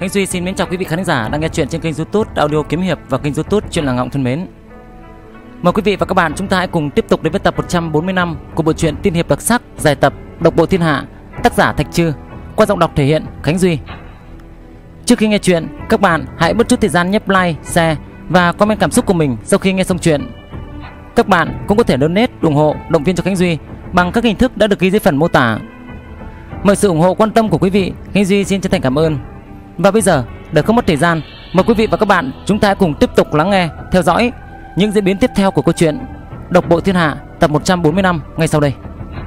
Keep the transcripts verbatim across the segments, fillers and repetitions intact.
Khánh Duy xin mến chào quý vị khán giả đang nghe chuyện trên kênh YouTube Audio Kiếm Hiệp và kênh YouTube Chuyện Làng Ngọng thân mến. Mời quý vị và các bạn chúng ta hãy cùng tiếp tục đến với tập một trăm bốn mươi lăm của bộ truyện tiên hiệp đặc sắc dài tập Độc Bộ Thiên Hạ, tác giả Thạch Trư, qua giọng đọc thể hiện Khánh Duy. Trước khi nghe chuyện, các bạn hãy bớt chút thời gian nhấp like, share và comment cảm xúc của mình sau khi nghe xong chuyện. Các bạn cũng có thể donate ủng hộ, động viên cho Khánh Duy bằng các hình thức đã được ghi dưới phần mô tả. Mọi sự ủng hộ quan tâm của quý vị, Khánh Duy xin chân thành cảm ơn. Và bây giờ, để không mất thời gian, mời quý vị và các bạn chúng ta hãy cùng tiếp tục lắng nghe, theo dõi những diễn biến tiếp theo của câu chuyện Độc Bộ Thiên Hạ tập một trăm bốn mươi lăm ngay sau đây.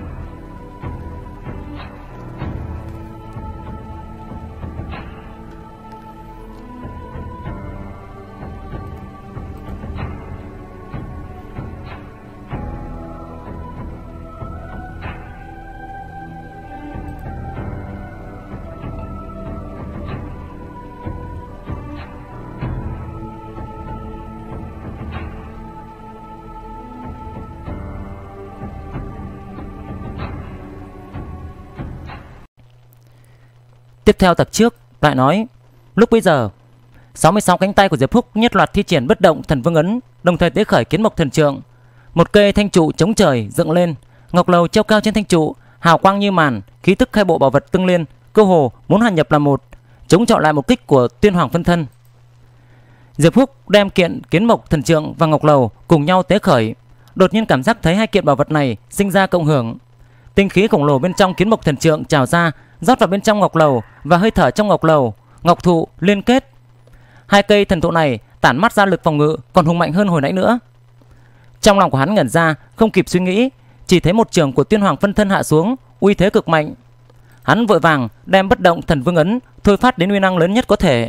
Tiếp theo tập trước lại nói, lúc bây giờ sáu mươi sáu cánh tay của Diệp Húc nhất loạt thi triển bất động thần vương ấn, đồng thời tế khởi kiến mộc thần trượng. Một cây thanh trụ chống trời dựng lên, ngọc lầu treo cao trên thanh trụ, hào quang như màn, khí tức hai bộ bảo vật tương liên, cơ hồ muốn hòa nhập làm một, chống chọi lại một kích của Tiên Hoàng phân thân. Diệp Húc đem kiện kiến mộc thần trượng và ngọc lầu cùng nhau tế khởi, đột nhiên cảm giác thấy hai kiện bảo vật này sinh ra cộng hưởng. Tinh khí khổng lồ bên trong kiến mộc thần trượng trào ra, rót vào bên trong ngọc lầu, và hơi thở trong ngọc lầu, ngọc thụ liên kết. Hai cây thần thụ này tản mát ra lực phòng ngự còn hùng mạnh hơn hồi nãy nữa. Trong lòng của hắn ngẩn ra, không kịp suy nghĩ, chỉ thấy một trường của Tiên Hoàng phân thân hạ xuống, uy thế cực mạnh. Hắn vội vàng đem bất động thần vương ấn thôi phát đến uy năng lớn nhất có thể.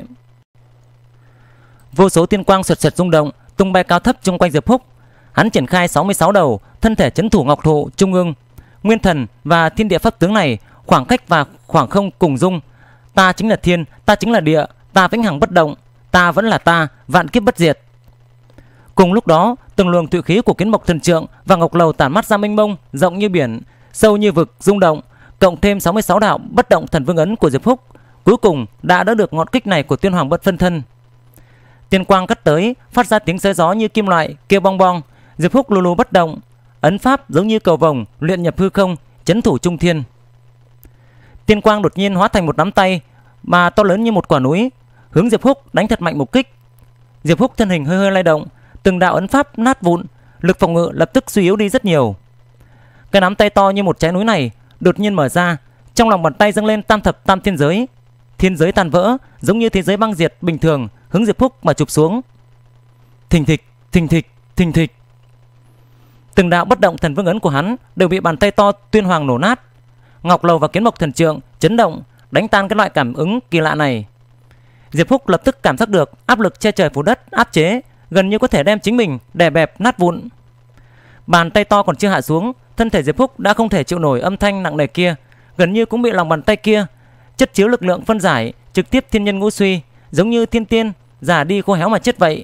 Vô số tiên quang sượt sượt rung động, tung bay cao thấp xung quanh Diệp Húc. Hắn triển khai sáu mươi sáu đầu, thân thể trấn thủ ngọc thụ trung ương. Nguyên thần và thiên địa pháp tướng này khoảng cách và khoảng không cùng dung. Ta chính là thiên, ta chính là địa, ta vĩnh hằng bất động, ta vẫn là ta, vạn kiếp bất diệt. Cùng lúc đó, từng luồng thủy khí của kiến mộc thần trượng và ngọc lầu tản mắt ra mênh mông, rộng như biển, sâu như vực, rung động, cộng thêm sáu mươi sáu đạo bất động thần vương ấn của Diệp Húc, cuối cùng đã đỡ được ngọn kích này của Tiên Hoàng bất phân thân. Tiên quang cắt tới, phát ra tiếng xé gió như kim loại kêu bong bong. Diệp Húc lù lù bất động, ấn pháp giống như cầu vồng luyện nhập hư không, trấn thủ trung thiên. Tiên quang đột nhiên hóa thành một nắm tay mà to lớn như một quả núi, hướng Diệp Húc đánh thật mạnh một kích. Diệp Húc thân hình hơi hơi lay động, từng đạo ấn pháp nát vụn, lực phòng ngự lập tức suy yếu đi rất nhiều. Cái nắm tay to như một trái núi này đột nhiên mở ra, trong lòng bàn tay dâng lên tam thập tam thiên giới. Thiên giới tan vỡ, giống như thế giới băng diệt bình thường, hướng Diệp Húc mà chụp xuống. Thình thịch, thình thịch, thình thịch. Từng đạo bất động thần vương ấn của hắn đều bị bàn tay to Tiên Hoàng nổ nát. Ngọc lầu và kiến mộc thần trượng chấn động, đánh tan cái loại cảm ứng kỳ lạ này. Diệp Húc lập tức cảm giác được áp lực che trời phủ đất áp chế, gần như có thể đem chính mình đè bẹp nát vụn. Bàn tay to còn chưa hạ xuống, thân thể Diệp Húc đã không thể chịu nổi âm thanh nặng nề kia, gần như cũng bị lòng bàn tay kia chất chiếu lực lượng phân giải, trực tiếp thiên nhân ngũ suy, giống như thiên tiên già đi khô héo mà chết vậy.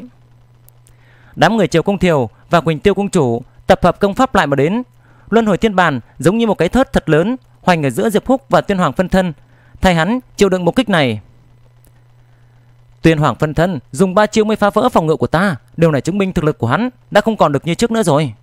Đám người Triều Công Thiều và Quỳnh Tiêu Công Chủ tập hợp công pháp lại mà đến. Luân hồi thiên bàn giống như một cái thớt thật lớn hoành ở giữa Diệp Húc và Tiên Hoàng phân thân, thay hắn chịu đựng một kích này. Tiên Hoàng phân thân dùng ba chiêu mới phá vỡ phòng ngự của ta, điều này chứng minh thực lực của hắn đã không còn được như trước nữa rồi.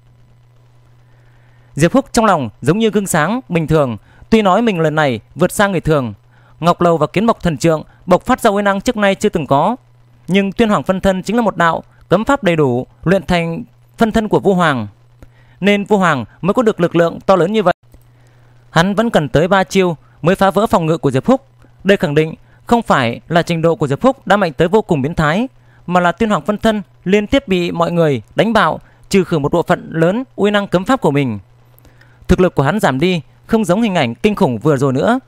Diệp Húc trong lòng giống như gương sáng bình thường, tuy nói mình lần này vượt xa người thường, ngọc lầu và kiến mộc thần trượng bộc phát ra uy năng trước nay chưa từng có, nhưng Tiên Hoàng phân thân chính là một đạo cấm pháp đầy đủ luyện thành phân thân của Vu Hoàng, nên Vu Hoàng mới có được lực lượng to lớn như vậy. Hắn vẫn cần tới ba chiêu mới phá vỡ phòng ngự của Diệp Húc. Đây khẳng định không phải là trình độ của Diệp Húc đã mạnh tới vô cùng biến thái, mà là Tiên Hoàng phân thân liên tiếp bị mọi người đánh bạo, trừ khử một bộ phận lớn uy năng cấm pháp của mình. Thực lực của hắn giảm đi, không giống hình ảnh kinh khủng vừa rồi nữa.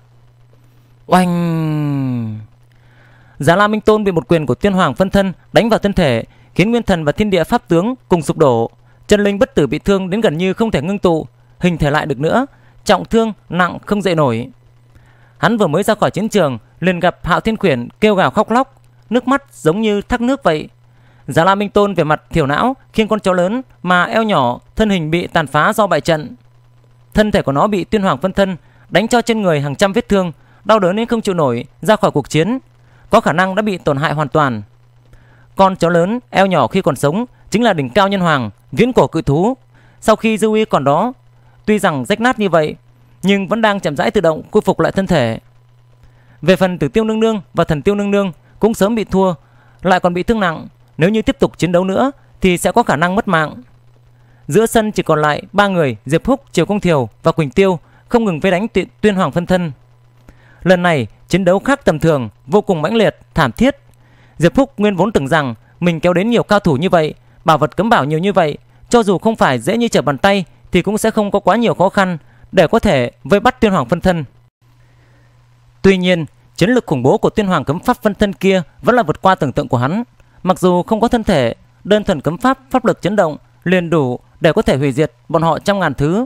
Oanh! Giá La Minh Tôn bị một quyền của Tiên Hoàng phân thân đánh vào thân thể, khiến nguyên thần và thiên địa pháp tướng cùng sụp đổ. Chân linh bất tử bị thương đến gần như không thể ngưng tụ hình thể lại được nữa, trọng thương nặng không dậy nổi. Hắn vừa mới ra khỏi chiến trường liền gặp Hạo Thiên Quyển kêu gào khóc lóc, nước mắt giống như thác nước vậy. Giá La Minh Tôn về mặt thiểu não khiêng con chó lớn mà eo nhỏ, thân hình bị tàn phá do bại trận. Thân thể của nó bị Tiên Hoàng phân thân đánh cho trên người hàng trăm vết thương, đau đớn đến không chịu nổi, ra khỏi cuộc chiến. có khả năng đã bị tổn hại hoàn toàn. Con chó lớn eo nhỏ khi còn sống chính là đỉnh cao nhân hoàng, viễn cổ cự thú. Sau khi dư uy còn đó, tuy rằng rách nát như vậy nhưng vẫn đang chậm rãi tự động khôi phục lại thân thể. Về phần Tử Tiêu nương nương và Thần Tiêu nương nương cũng sớm bị thua, lại còn bị thương nặng. Nếu như tiếp tục chiến đấu nữa thì sẽ có khả năng mất mạng. Giữa sân chỉ còn lại ba người: Diệp Húc, Triều Công Thiều và Quỳnh Tiêu, không ngừng vây đánh Tuyên Hoàng phân thân. Lần này chiến đấu khác tầm thường, vô cùng mãnh liệt, thảm thiết. Diệp Húc nguyên vốn tưởng rằng mình kéo đến nhiều cao thủ như vậy, bảo vật cấm bảo nhiều như vậy, cho dù không phải dễ như trở bàn tay thì cũng sẽ không có quá nhiều khó khăn để có thể vây bắt Tuyên Hoàng phân thân. Tuy nhiên, chiến lực khủng bố của Tuyên Hoàng cấm pháp phân thân kia vẫn là vượt qua tưởng tượng của hắn. Mặc dù không có thân thể, đơn thuần cấm pháp pháp lực chấn động liền đủ để có thể hủy diệt bọn họ trăm ngàn thứ.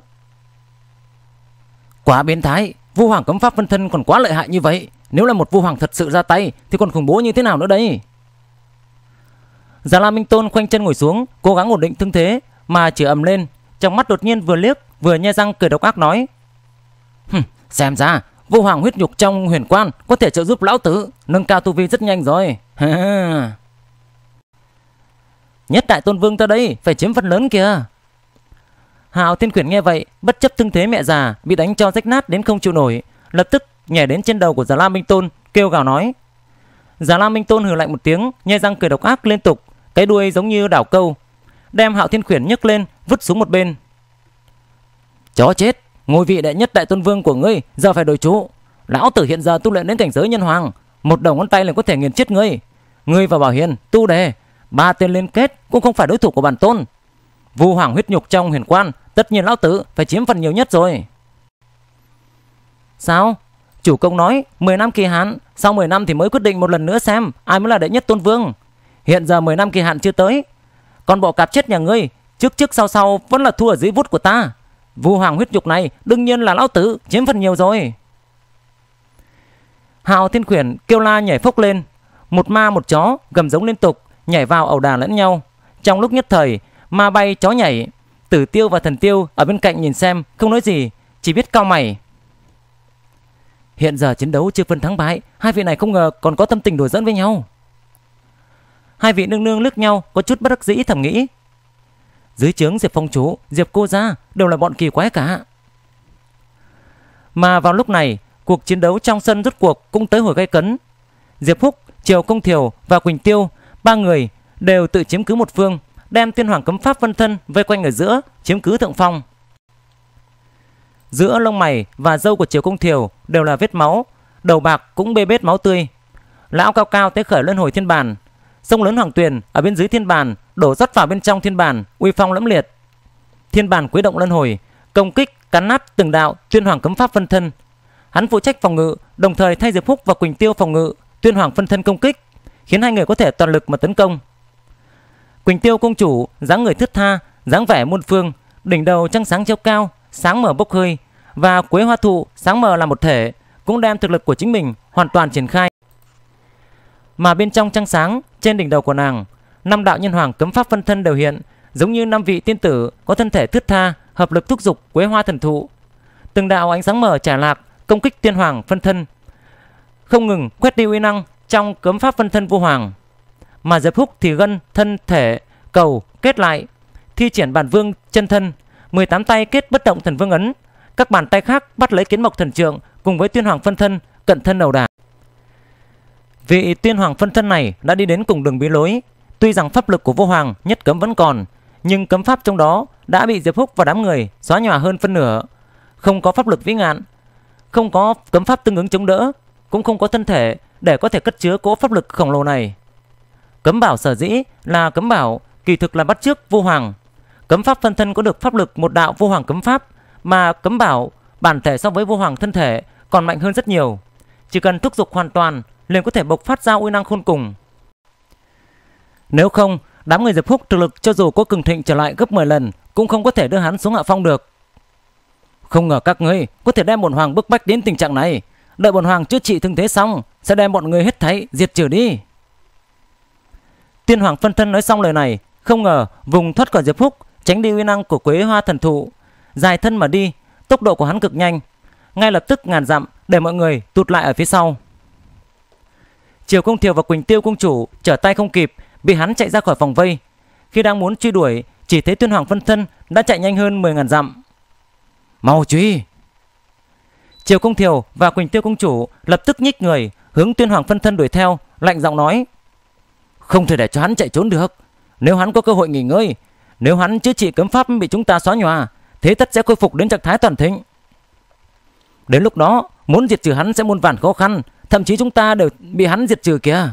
Quá biến thái, Vu Hoàng cấm pháp phân thân còn quá lợi hại như vậy. Nếu là một Vu Hoàng thật sự ra tay thì còn khủng bố như thế nào nữa đây? Già La Minh Tôn khoanh chân ngồi xuống, cố gắng ổn định thương thế mà chỉ ầm lên, trong mắt đột nhiên vừa liếc vừa nhe răng cười độc ác nói: Hừm, xem ra Vu Hoàng huyết nhục trong huyền quan có thể trợ giúp lão tử nâng cao tu vi rất nhanh rồi. Nhất Đại Tôn Vương ta đây phải chiếm phần lớn kìa. Hạo Thiên Quyển nghe vậy, bất chấp thương thế mẹ già bị đánh cho rách nát đến không chịu nổi, lập tức nhảy đến trên đầu của Già La Minh Tôn kêu gào nói. Già La Minh Tôn hừ lạnh một tiếng, nhe răng cười độc ác liên tục, cái đuôi giống như đảo câu, đem Hạo Thiên Quyển nhấc lên vứt xuống một bên. Chó chết, ngôi vị đệ nhất Đại Tôn Vương của ngươi giờ phải đổi chủ. Lão tử hiện giờ tu luyện đến cảnh giới nhân hoàng, một đầu ngón tay liền có thể nghiền chết ngươi. Ngươi và Bảo Hiền, Tu Đề, ba tên liên kết cũng không phải đối thủ của bản tôn. Vu Hoàng huyết nhục trong huyền quan, tất nhiên lão tử phải chiếm phần nhiều nhất rồi. Sao? Chủ công nói mười năm kỳ hạn, sau mười năm thì mới quyết định một lần nữa xem ai mới là đệ nhất tôn vương. Hiện giờ mười năm kỳ hạn chưa tới, còn bộ cạp chết nhà ngươi trước trước sau sau vẫn là thua ở dưới vút của ta. Vu Hoàng huyết nhục này đương nhiên là lão tử chiếm phần nhiều rồi. Hạo Thiên Quyển kêu la nhảy phốc lên, một ma một chó gầm giống liên tục, nhảy vào ẩu đả lẫn nhau. Trong lúc nhất thời, ma bay chó nhảy. Tử Tiêu và Thần Tiêu ở bên cạnh nhìn xem, không nói gì, chỉ biết cau mày. Hiện giờ chiến đấu chưa phân thắng bại, hai vị này không ngờ còn có tâm tình đùa giỡn với nhau. Hai vị nương nương liếc nhau, có chút bất đắc dĩ thầm nghĩ. Dưới trướng Diệp Phong Chủ, Diệp Cô Gia đều là bọn kỳ quái cả. Mà vào lúc này, cuộc chiến đấu trong sân rốt cuộc cũng tới hồi gay cấn. Diệp Húc, Triều Công Thiều và Quỳnh Tiêu, ba người đều tự chiếm cứ một phương, đem Tuyên Hoàng cấm pháp phân thân vây quanh ở giữa, chiếm cứ thượng phong. Giữa lông mày và râu của Triều Công Thiều đều là vết máu, đầu bạc cũng bê bết máu tươi. Lão cao cao tế khởi luân hồi thiên bàn, sông lớn Hoàng Tuyền ở bên dưới thiên bàn đổ rót vào bên trong thiên bàn, uy phong lẫm liệt. Thiên bàn quấy động luân hồi, công kích cắn nát từng đạo Tuyên Hoàng cấm pháp phân thân. Hắn phụ trách phòng ngự, đồng thời thay Diệp Húc và Quỳnh Tiêu phòng ngự Tuyên Hoàng phân thân công kích, khiến hai người có thể toàn lực mà tấn công. Quỳnh Tiêu công chủ dáng người thướt tha, dáng vẻ muôn phương, đỉnh đầu trăng sáng treo cao, sáng mờ bốc hơi, và Quế Hoa Thụ sáng mờ là một thể, cũng đem thực lực của chính mình hoàn toàn triển khai. Mà bên trong trăng sáng, trên đỉnh đầu của nàng, năm đạo nhân hoàng cấm pháp phân thân đều hiện, giống như năm vị tiên tử có thân thể thướt tha, hợp lực thúc giục Quế Hoa thần thụ. Từng đạo ánh sáng mờ trải lạc công kích Tuyên Hoàng phân thân, không ngừng quét đi uy năng trong cấm pháp phân thân Vu Hoàng. Mà Diệp Húc thì gân thân thể cầu kết lại, thi triển bản vương chân thân, mười tám tay kết bất động thần vương ấn, các bàn tay khác bắt lấy kiến mộc thần trượng cùng với Tuyên Hoàng phân thân cận thân ẩu đả. Vị Tuyên Hoàng phân thân này đã đi đến cùng đường bí lối. Tuy rằng pháp lực của Vu Hoàng nhất cấm vẫn còn, nhưng cấm pháp trong đó đã bị Diệp Húc và đám người xóa nhòa hơn phân nửa. Không có pháp lực vĩ ngạn, không có cấm pháp tương ứng chống đỡ, cũng không có thân thể để có thể cất chứa cỗ pháp lực khổng lồ này. Cấm bảo sở dĩ là cấm bảo, kỳ thực là bắt chước Vu Hoàng. Cấm pháp phân thân có được pháp lực một đạo Vu Hoàng cấm pháp, mà cấm bảo bản thể so với Vu Hoàng thân thể còn mạnh hơn rất nhiều. Chỉ cần thúc giục hoàn toàn liền có thể bộc phát ra uy năng khôn cùng. Nếu không, đám người Diệp Húc thực lực cho dù có cường thịnh trở lại gấp mười lần cũng không có thể đưa hắn xuống hạ phong được. Không ngờ các ngươi có thể đem bổn hoàng bức bách đến tình trạng này. Đợi bổn hoàng chữa trị thương thế xong sẽ đem bọn người hết thảy diệt trừ đi. Tuyên Hoàng phân thân nói xong lời này, không ngờ vùng thoát khỏi Diệp Húc, tránh đi uy năng của Quế Hoa thần thụ, dài thân mà đi. Tốc độ của hắn cực nhanh, ngay lập tức ngàn dặm để mọi người tụt lại ở phía sau. Triều Công Thiều và Quỳnh Tiêu Công Chủ trở tay không kịp, bị hắn chạy ra khỏi vòng vây. Khi đang muốn truy đuổi, chỉ thấy Tuyên Hoàng phân thân đã chạy nhanh hơn mười ngàn dặm. Mau truy! Triều Công Thiều và Quỳnh Tiêu Công Chủ lập tức nhích người hướng Tuyên Hoàng phân thân đuổi theo, lạnh giọng nói: không thể để cho hắn chạy trốn được. Nếu hắn có cơ hội nghỉ ngơi, nếu hắn chữa trị cấm pháp bị chúng ta xóa nhòa, thế tất sẽ khôi phục đến trạng thái toàn thịnh. Đến lúc đó muốn diệt trừ hắn sẽ muôn vàn khó khăn, thậm chí chúng ta đều bị hắn diệt trừ kìa.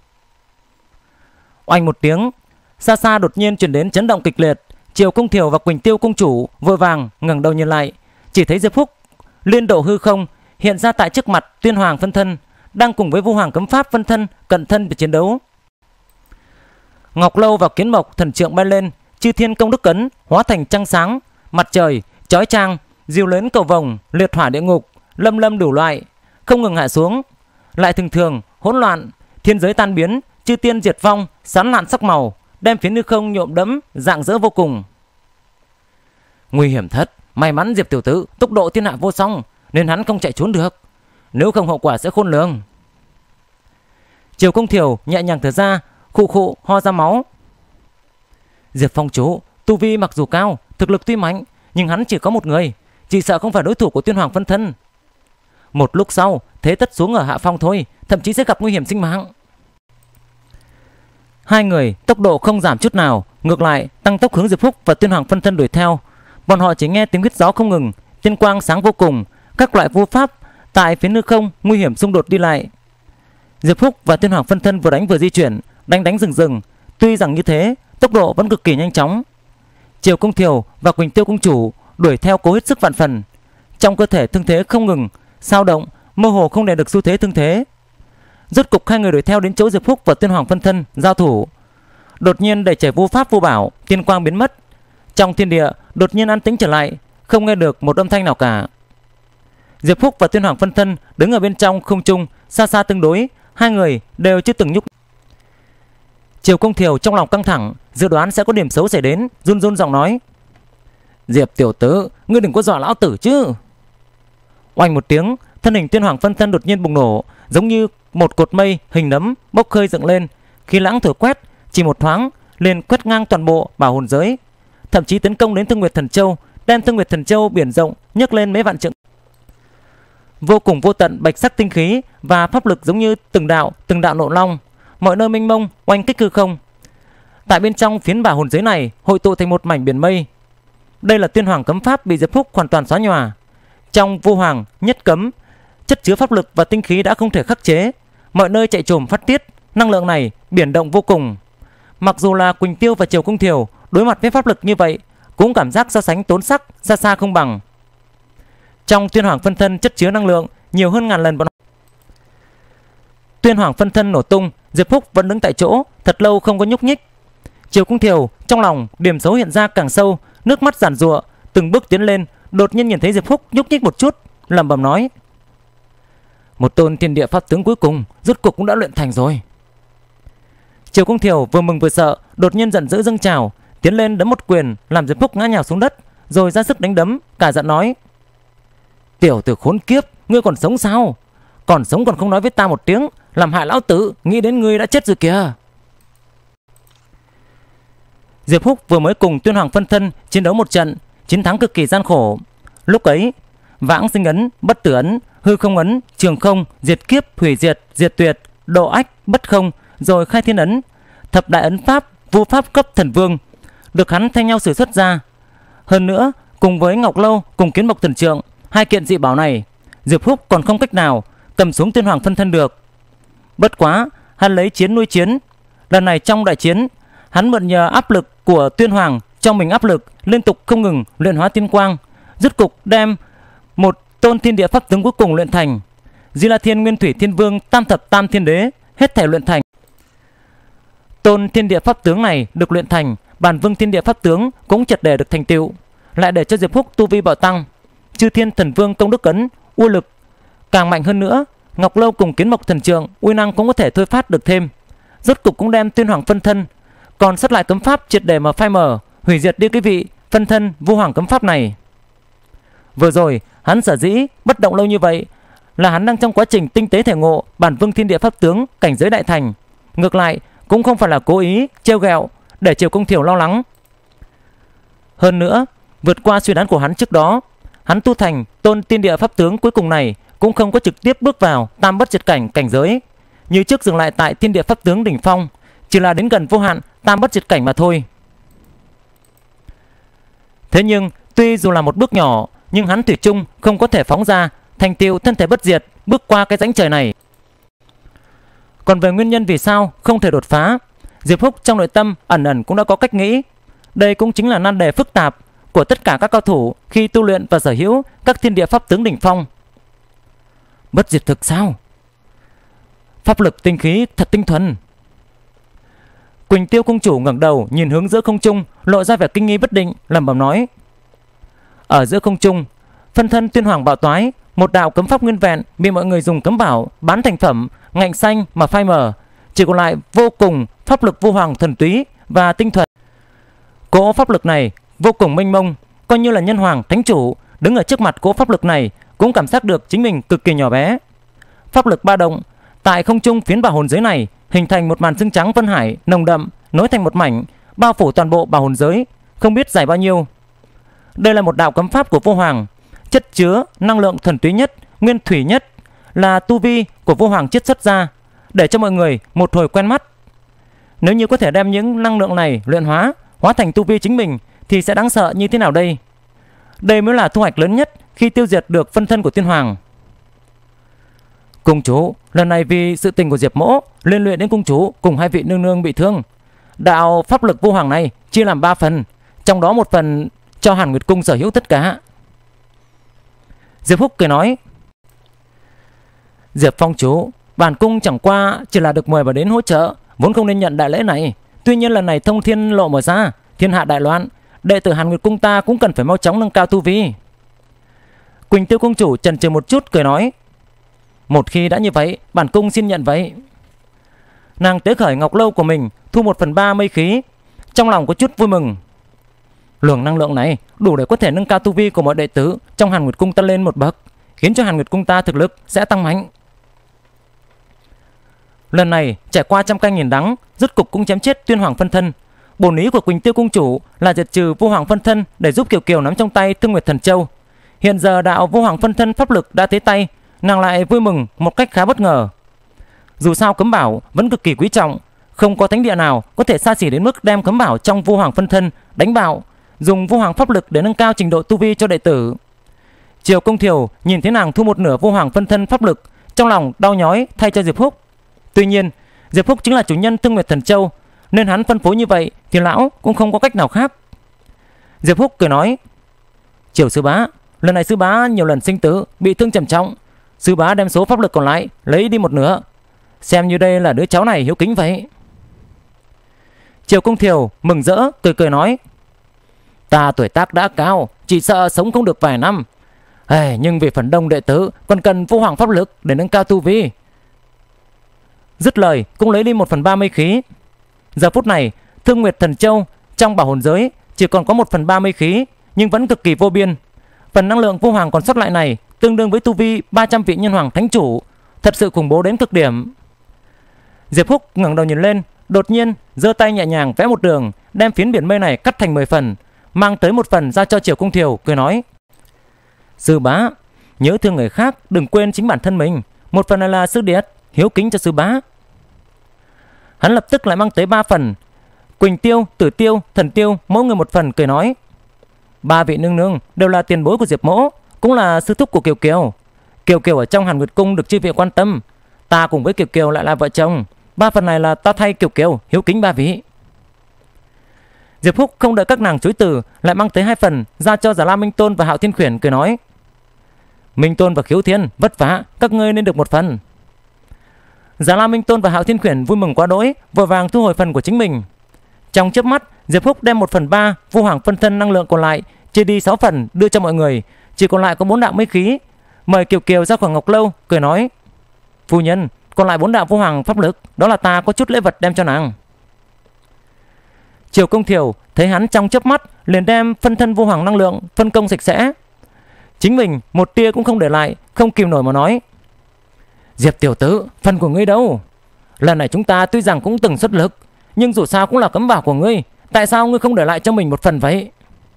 Oanh một tiếng, xa xa đột nhiên truyền đến chấn động kịch liệt. Triều Công Thiều và Quỳnh Tiêu Công Chủ vội vàng ngẩng đầu nhìn lại, chỉ thấy Diệp Phúc liên độ hư không hiện ra tại trước mặt Tuyên Hoàng phân thân, đang cùng với Vu Hoàng cấm pháp phân thân cận thân để chiến đấu. Ngọc Lâu và Kiến Mộc thần trượng bay lên, Chư Thiên Công Đức Ấn hóa thành trăng sáng, mặt trời chói chang, diều lớn cầu vồng, liệt hỏa địa ngục, lâm lâm đủ loại không ngừng hạ xuống. Lại thường thường hỗn loạn, thiên giới tan biến, chư tiên diệt vong, sán lạn sắc màu, đem phiến hư không nhuộm đẫm rạng rỡ vô cùng. Nguy hiểm thật, may mắn Diệp tiểu tử tốc độ thiên hạ vô song nên hắn không chạy trốn được, nếu không hậu quả sẽ khôn lường. Triều Công Thiều nhẹ nhàng thở ra, khụ khụ ho ra máu. Diệp Phong chủ tu vi mặc dù cao, thực lực tuy mạnh, nhưng hắn chỉ có một người, chỉ sợ không phải đối thủ của Tuyên Hoàng phân thân. Một lúc sau thế tất xuống ở hạ phong thôi, thậm chí sẽ gặp nguy hiểm sinh mạng. Hai người tốc độ không giảm chút nào, ngược lại tăng tốc hướng Diệp Phúc và Tuyên Hoàng phân thân đuổi theo. Bọn họ chỉ nghe tiếng huyết gió không ngừng, tiên quang sáng vô cùng, các loại vô pháp tại phía hư không nguy hiểm xung đột đi lại. Diệp Phúc và Tuyên Hoàng phân thân vừa đánh vừa di chuyển, đánh đánh dừng dừng. Tuy rằng như thế, tốc độ vẫn cực kỳ nhanh chóng. Triều Công Thiều và Quỳnh Tiêu Công Chủ đuổi theo cố hết sức vạn phần, trong cơ thể thương thế không ngừng sao động, mơ hồ không đè được xu thế thương thế. Rốt cục hai người đuổi theo đến chỗ Diệp Phúc và Tuyên Hoàng phân thân giao thủ. Đột nhiên đầy trời vô pháp vô bảo, tiên quang biến mất. Trong thiên địa đột nhiên an tĩnh trở lại, không nghe được một âm thanh nào cả. Diệp Phúc và Tuyên Hoàng phân thân đứng ở bên trong không trung, xa xa tương đối, hai người đều chưa từng nhúc. Triều Công Thiều trong lòng căng thẳng, dự đoán sẽ có điểm xấu xảy đến, run run giọng nói: Diệp tiểu tử, ngươi đừng có dọa lão tử chứ. Oanh một tiếng, thân hình Tuyên Hoàng phân thân đột nhiên bùng nổ, giống như một cột mây hình nấm bốc khơi dựng lên, khí lãng thổi quét, chỉ một thoáng liền quét ngang toàn bộ bảo hồn giới, thậm chí tấn công đến Thương Nguyệt Thần Châu, đem Thương Nguyệt Thần Châu biển rộng nhấc lên mấy vạn trượng. Vô cùng vô tận bạch sắc tinh khí và pháp lực giống như từng đạo từng đạo nộ long, mọi nơi mênh mông oanh kích hư không. Tại bên trong phiến bảo hồn giới này hội tụ thành một mảnh biển mây. Đây là Tuyên Hoàng cấm pháp bị Diệp Phúc hoàn toàn xóa nhòa. Trong Vu Hoàng nhất cấm, chất chứa pháp lực và tinh khí đã không thể khắc chế, mọi nơi chạy trồm phát tiết, năng lượng này biển động vô cùng. Mặc dù là Quỳnh Tiêu và Triều Công Thiều đối mặt với pháp lực như vậy, cũng cảm giác so sánh tốn sắc xa xa không bằng. Trong Tuyên Hoàng phân thân chất chứa năng lượng nhiều hơn ngàn lần bọn họ. Tuyên Hoàng phân thân nổ tung, Diệp Phúc vẫn đứng tại chỗ thật lâu không có nhúc nhích. Triều Công Thiều trong lòng điểm xấu hiện ra càng sâu, nước mắt giàn giụa, từng bước tiến lên, đột nhiên nhìn thấy Diệp Phúc nhúc nhích một chút, lẩm bẩm nói: một tôn thiên địa pháp tướng cuối cùng rốt cuộc cũng đã luyện thành rồi. Triều Công Thiều vừa mừng vừa sợ, đột nhiên giận dữ dâng trào, tiến lên đấm một quyền làm Diệp Phúc ngã nhào xuống đất, rồi ra sức đánh đấm, cả giận nói: tiểu tử khốn kiếp, ngươi còn sống sao? Còn sống còn không nói với ta một tiếng, làm hại lão tử, nghĩ đến ngươi đã chết rồi kìa. Diệp Phúc vừa mới cùng Tuyên Hoàng phân thân chiến đấu một trận, chiến thắng cực kỳ gian khổ. Lúc ấy, Vãng Sinh ấn, Bất Tử ấn, Hư Không ấn, Trường Không, Diệt Kiếp, Hủy Diệt, Diệt Tuyệt, Độ Ách, Bất Không, rồi Khai Thiên ấn, thập đại ấn pháp, vô pháp cấp thần vương được hắn thay nhau sử xuất ra. Hơn nữa, cùng với Ngọc Lâu cùng Kiến Mộc thần trượng, hai kiện dị bảo này, Diệp Phúc còn không cách nào cầm xuống Tuyên Hoàng phân thân được. Bất quá, hắn lấy chiến nuôi chiến. Lần này trong đại chiến, hắn mượn nhờ áp lực của Tuyên Hoàng cho mình áp lực, liên tục không ngừng luyện hóa tiên quang, rốt cục đem một tôn thiên địa pháp tướng cuối cùng luyện thành. Di La Thiên Nguyên Thủy Thiên Vương, Tam Thập Tam Thiên Đế hết thể luyện thành. Tôn thiên địa pháp tướng này được luyện thành, Bản Vương thiên địa pháp tướng cũng chợt để được thành tựu, lại để cho Diệp Phúc tu vi bạo tăng. Chư Thiên Thần Vương công đức ấn uy lực càng mạnh hơn nữa, Ngọc Lâu cùng Kiến Mộc thần trượng uy năng cũng có thể thôi phát được thêm. Rốt cục cũng đem Tuyên Hoàng phân thân còn sót lại cấm pháp triệt để mà phai mờ, hủy diệt đi cái vị phân thân Vu Hoàng cấm pháp này. Vừa rồi hắn sở dĩ bất động lâu như vậy là hắn đang trong quá trình tinh tế thể ngộ bản Vương Thiên Địa Pháp tướng cảnh giới đại thành. Ngược lại cũng không phải là cố ý trêu ghẹo để Triều Công Thiểu lo lắng. Hơn nữa, vượt qua suy đoán của hắn trước đó, hắn tu thành tôn Thiên Địa Pháp tướng cuối cùng này cũng không có trực tiếp bước vào tam bất diệt cảnh cảnh giới, như trước dừng lại tại Thiên Địa Pháp tướng đỉnh phong, chỉ là đến gần vô hạn tam bất diệt cảnh mà thôi. Thế nhưng tuy dù là một bước nhỏ, nhưng hắn thủy chung không có thể phóng ra thành tựu thân thể bất diệt, bước qua cái rãnh trời này. Còn về nguyên nhân vì sao không thể đột phá, Diệp Húc trong nội tâm ẩn ẩn cũng đã có cách nghĩ. Đây cũng chính là nan đề phức tạp của tất cả các cao thủ khi tu luyện và sở hữu các thiên địa pháp tướng đỉnh phong. Bất diệt thực sao? Pháp lực tinh khí thật tinh thuần. Quỳnh Tiêu công chủ ngẩng đầu nhìn hướng giữa không trung, lộ ra vẻ kinh nghi bất định, lẩm bẩm nói: ở giữa không trung, phân thân Tuyên Hoàng Bảo Toái, một đạo cấm pháp nguyên vẹn bị mọi người dùng cấm bảo bán thành phẩm ngạnh xanh mà phai mờ, chỉ còn lại vô cùng pháp lực vô hoàng thuần túy và tinh thuần. Cỗ pháp lực này vô cùng mênh mông, coi như là nhân hoàng thánh chủ đứng ở trước mặt cỗ pháp lực này cũng cảm giác được chính mình cực kỳ nhỏ bé. Pháp lực ba động tại không trung phiến bảo hồn giới này hình thành một màn xương trắng vân hải nồng đậm, nối thành một mảnh, bao phủ toàn bộ bảo hồn giới, không biết dài bao nhiêu. Đây là một đạo cấm pháp của vô hoàng, chất chứa năng lượng thuần túy nhất, nguyên thủy nhất, là tu vi của vô hoàng chiết xuất ra, để cho mọi người một hồi quen mắt. Nếu như có thể đem những năng lượng này luyện hóa, hóa thành tu vi chính mình thì sẽ đáng sợ như thế nào đây? Đây mới là thu hoạch lớn nhất khi tiêu diệt được phân thân của Tiên Hoàng. Cung chủ, lần này vì sự tình của Diệp Mỗ, liên luyện đến cung chủ cùng hai vị nương nương bị thương. Đạo pháp lực vô hoàng này chia làm ba phần, trong đó một phần cho Hàn Nguyệt Cung sở hữu tất cả. Diệp Húc cười nói: Diệp phong chủ, bản cung chẳng qua chỉ là được mời vào đến hỗ trợ, vốn không nên nhận đại lễ này. Tuy nhiên lần này thông thiên lộ mở ra, thiên hạ đại loạn, đệ tử Hàn Nguyệt Cung ta cũng cần phải mau chóng nâng cao tu vi. Quỳnh Tiêu công chủ chần chừ một chút cười nói: một khi đã như vậy, bản cung xin nhận vậy. Nàng tế khởi ngọc lâu của mình, thu một phần ba mây khí, trong lòng có chút vui mừng. Luồng năng lượng này đủ để có thể nâng cao tu vi của mọi đệ tử trong Hàn Nguyệt Cung ta lên một bậc, khiến cho Hàn Nguyệt Cung ta thực lực sẽ tăng mạnh. Lần này trải qua trăm canh nghìn đắng, rốt cục cũng chém chết Tuyên Hoàng phân thân. Bổn ý của Quỳnh Tiêu công chủ là diệt trừ vô hoàng phân thân để giúp Kiều Kiều nắm trong tay Thương Nguyệt Thần Châu. Hiện giờ đạo vô hoàng phân thân pháp lực đã tới tay, nàng lại vui mừng một cách khá bất ngờ. Dù sao cấm bảo vẫn cực kỳ quý trọng, không có thánh địa nào có thể xa xỉ đến mức đem cấm bảo trong vô hoàng phân thân đánh bạo, dùng vô hoàng pháp lực để nâng cao trình độ tu vi cho đệ tử. Triều Công Thiểu nhìn thấy nàng thu một nửa vô hoàng phân thân pháp lực, trong lòng đau nhói thay cho Diệp Húc. Tuy nhiên Diệp Húc chính là chủ nhân Thương Nguyệt Thần Châu, nên hắn phân phối như vậy thì lão cũng không có cách nào khác. Diệp Húc cười nói: Triều sư bá, lần này sư bá nhiều lần sinh tử, bị thương trầm trọng, sư bá đem số pháp lực còn lại lấy đi một nửa, xem như đây là đứa cháu này hiếu kính vậy. Triều Công Thiểu mừng rỡ cười cười nói: ta tuổi tác đã cao, chỉ sợ sống không được vài năm. Hey, nhưng vì phần đông đệ tử còn cần vô hoàng pháp lực để nâng cao tu vi. Dứt lời cũng lấy đi một phần ba mây khí. Giờ phút này Thương Nguyệt Thần Châu trong bảo hồn giới chỉ còn có một phần ba mây khí, nhưng vẫn cực kỳ vô biên. Phần năng lượng vô hoàng còn sót lại này tương đương với tu vi ba trăm vị nhân hoàng thánh chủ, thật sự khủng bố đến cực điểm. Diệp Húc ngẩng đầu nhìn lên, đột nhiên giơ tay nhẹ nhàng vẽ một đường, đem phiến biển mây này cắt thành mười phần, mang tới một phần ra cho Triều Công Thiểu, cười nói: sư bá, nhớ thương người khác, đừng quên chính bản thân mình. Một phần này là sư điệt hiếu kính cho sư bá. Hắn lập tức lại mang tới ba phần, Quỳnh Tiêu, Tử Tiêu, Thần Tiêu mỗi người một phần, cười nói: ba vị nương nương đều là tiền bối của Diệp Mỗ, cũng là sư thúc của Kiều Kiều. Kiều Kiều ở trong Hàn Nguyệt Cung được chư vị quan tâm, ta cùng với Kiều Kiều lại là vợ chồng. Ba phần này là ta thay Kiều Kiều hiếu kính ba vị. Diệp Húc không đợi các nàng chối từ, lại mang tới hai phần ra cho Già La Minh Tôn và Hạo Thiên Khuyển, cười nói: Minh Tôn và Khiếu Thiên vất vả, các ngươi nên được một phần. Già La Minh Tôn và Hạo Thiên Khuyển vui mừng quá đỗi, vội vàng thu hồi phần của chính mình. Trong chớp mắt, Diệp Húc đem một phần ba vô hoàng phân thân năng lượng còn lại chia đi sáu phần đưa cho mọi người, chỉ còn lại có bốn đạo mây khí. Mời Kiều Kiều ra khỏi ngọc lâu, cười nói: phu nhân, còn lại bốn đạo vô hoàng pháp lực, đó là ta có chút lễ vật đem cho nàng. Triều Công Thiểu thấy hắn trong chớp mắt liền đem phân thân vô hoàng năng lượng phân công sạch sẽ, chính mình một tia cũng không để lại, không kìm nổi mà nói: Diệp tiểu tử, phần của ngươi đâu? Lần này chúng ta tuy rằng cũng từng xuất lực, nhưng dù sao cũng là cấm bảo của ngươi, tại sao ngươi không để lại cho mình một phần vậy?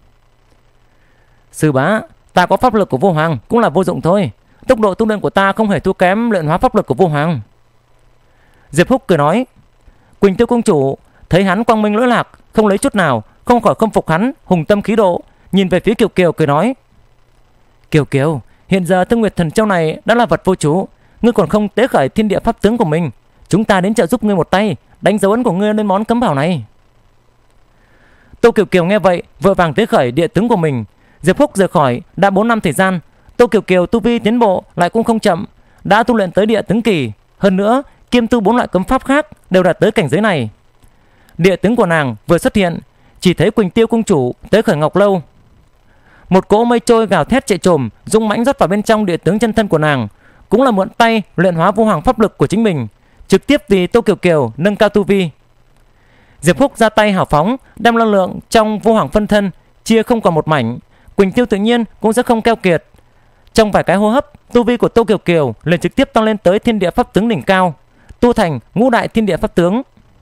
Sư bá, ta có pháp lực của vô hoàng cũng là vô dụng thôi. Tốc độ tu luyện của ta không hề thua kém luyện hóa pháp lực của vô hoàng. Diệp Húc cười nói. Quỳnh Tiêu công chủ thấy hắn quang minh lỗi lạc, không lấy chút nào, không khỏi khâm phục hắn hùng tâm khí độ, nhìn về phía Kiều Kiều cười nói. Kiều Kiều, hiện giờ Thương Nguyệt Thần Châu này đã là vật vô chủ, ngươi còn không tế khởi thiên địa pháp tướng của mình, chúng ta đến trợ giúp ngươi một tay, đánh dấu ấn của ngươi lên món cấm bảo này. Tô Kiều Kiều nghe vậy vội vàng tế khởi địa tướng của mình. Diệp Húc rời khỏi đã bốn năm thời gian, Tô Kiều Kiều tu vi tiến bộ lại cũng không chậm, đã tu luyện tới địa tướng kỳ, hơn nữa kiêm tu bốn loại cấm pháp khác đều đạt tới cảnh giới này. Địa tướng của nàng vừa xuất hiện, chỉ thấy Quỳnh Tiêu công chủ tới khởi ngọc lâu. Một cỗ mây trôi gào thét chạy trồm, dũng mãnh rót vào bên trong địa tướng chân thân của nàng, cũng là mượn tay luyện hóa vô hoàng pháp lực của chính mình, trực tiếp vì Tô Kiều Kiều nâng cao tu vi. Diệp Húc ra tay hào phóng, đem năng lượng trong vô hoàng phân thân chia không còn một mảnh, Quỳnh Tiêu tự nhiên cũng sẽ không keo kiệt. Trong vài cái hô hấp, tu vi của Tô Kiều Kiều liền trực tiếp tăng lên tới thiên địa pháp tướng đỉnh cao, tu thành ngũ đại thiên địa pháp tướng.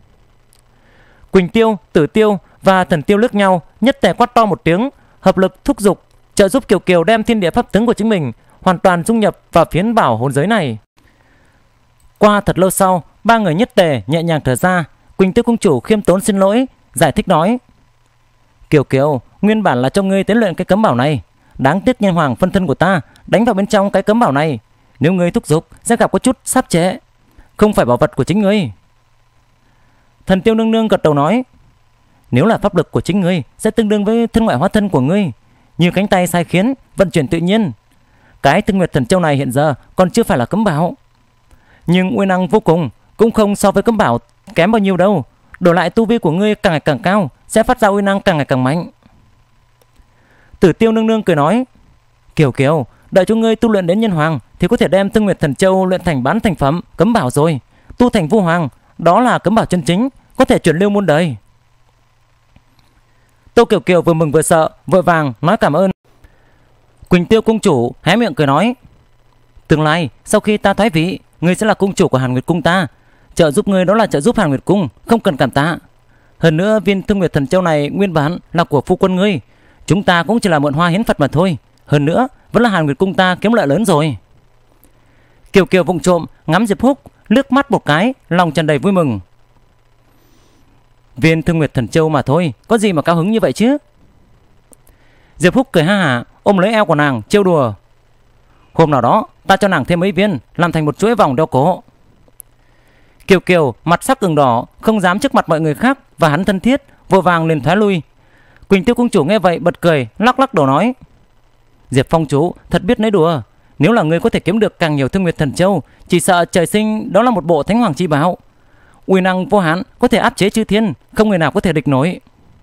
Quỳnh Tiêu, Tử Tiêu và Thần Tiêu liếc nhau, nhất tề quát to một tiếng, hợp lực thúc giục, trợ giúp Kiều Kiều đem thiên địa pháp tướng của chính mình hoàn toàn dung nhập vào phiến bảo hồn giới này. Qua thật lâu sau, ba người nhất tề nhẹ nhàng thở ra. Quỳnh Tiêu công chủ khiêm tốn xin lỗi, giải thích nói: Kiều Kiều, nguyên bản là cho ngươi tiến luyện cái cấm bảo này, đáng tiếc nhân hoàng phân thân của ta đánh vào bên trong cái cấm bảo này, nếu ngươi thúc giục sẽ gặp có chút sáp chế, không phải bảo vật của chính ngươi. Thần Tiêu nương nương gật đầu nói: Nếu là pháp lực của chính ngươi sẽ tương đương với thân ngoại hóa thân của ngươi, như cánh tay sai khiến, vận chuyển tự nhiên. Cái Thương Nguyệt Thần Châu này hiện giờ còn chưa phải là cấm bảo, nhưng uy năng vô cùng, cũng không so với cấm bảo kém bao nhiêu đâu. Đổi lại tu vi của ngươi càng ngày càng cao, sẽ phát ra uy năng càng ngày càng mạnh. Tử Tiêu nương nương cười nói: Kiều Kiều, đợi cho ngươi tu luyện đến nhân hoàng thì có thể đem Thương Nguyệt Thần Châu luyện thành bán thành phẩm cấm bảo rồi. Tu thành vô hoàng, đó là cấm bảo chân chính, có thể chuyển lưu muôn đời. Tô Kiều Kiều vừa mừng vừa sợ, vội vàng nói cảm ơn. Quỳnh Tiêu cung chủ hé miệng cười nói: Tương lai sau khi ta thoái vị, ngươi sẽ là cung chủ của Hàn Nguyệt cung ta, trợ giúp ngươi đó là trợ giúp Hàn Nguyệt cung, không cần cảm tạ. Hơn nữa viên Thương Nguyệt Thần Châu này nguyên bản là của phu quân ngươi, chúng ta cũng chỉ là mượn hoa hiến Phật mà thôi. Hơn nữa vẫn là Hàn Nguyệt cung ta kiếm lợi lớn rồi. Kiều Kiều vụng trộm ngắm Diệp Húc liếc mắt một cái, lòng tràn đầy vui mừng. Viên Thương Nguyệt Thần Châu mà thôi, có gì mà cao hứng như vậy chứ? Diệp Húc cười ha hả, ôm lấy eo của nàng trêu đùa: Hôm nào đó ta cho nàng thêm mấy viên, làm thành một chuỗi vòng đeo cổ. Kiều Kiều mặt sắc ửng đỏ, không dám trước mặt mọi người khác và hắn thân thiết, vội vàng liền thoái lui. Quỳnh Tiêu cung chủ nghe vậy bật cười, lắc lắc đầu nói: Diệp phong chủ thật biết nói đùa, nếu là ngươi có thể kiếm được càng nhiều Thương Nguyệt Thần Châu, chỉ sợ trời sinh đó là một bộ Thánh Hoàng chi bảo, uy năng vô hạn, có thể áp chế chư thiên, không người nào có thể địch nổi.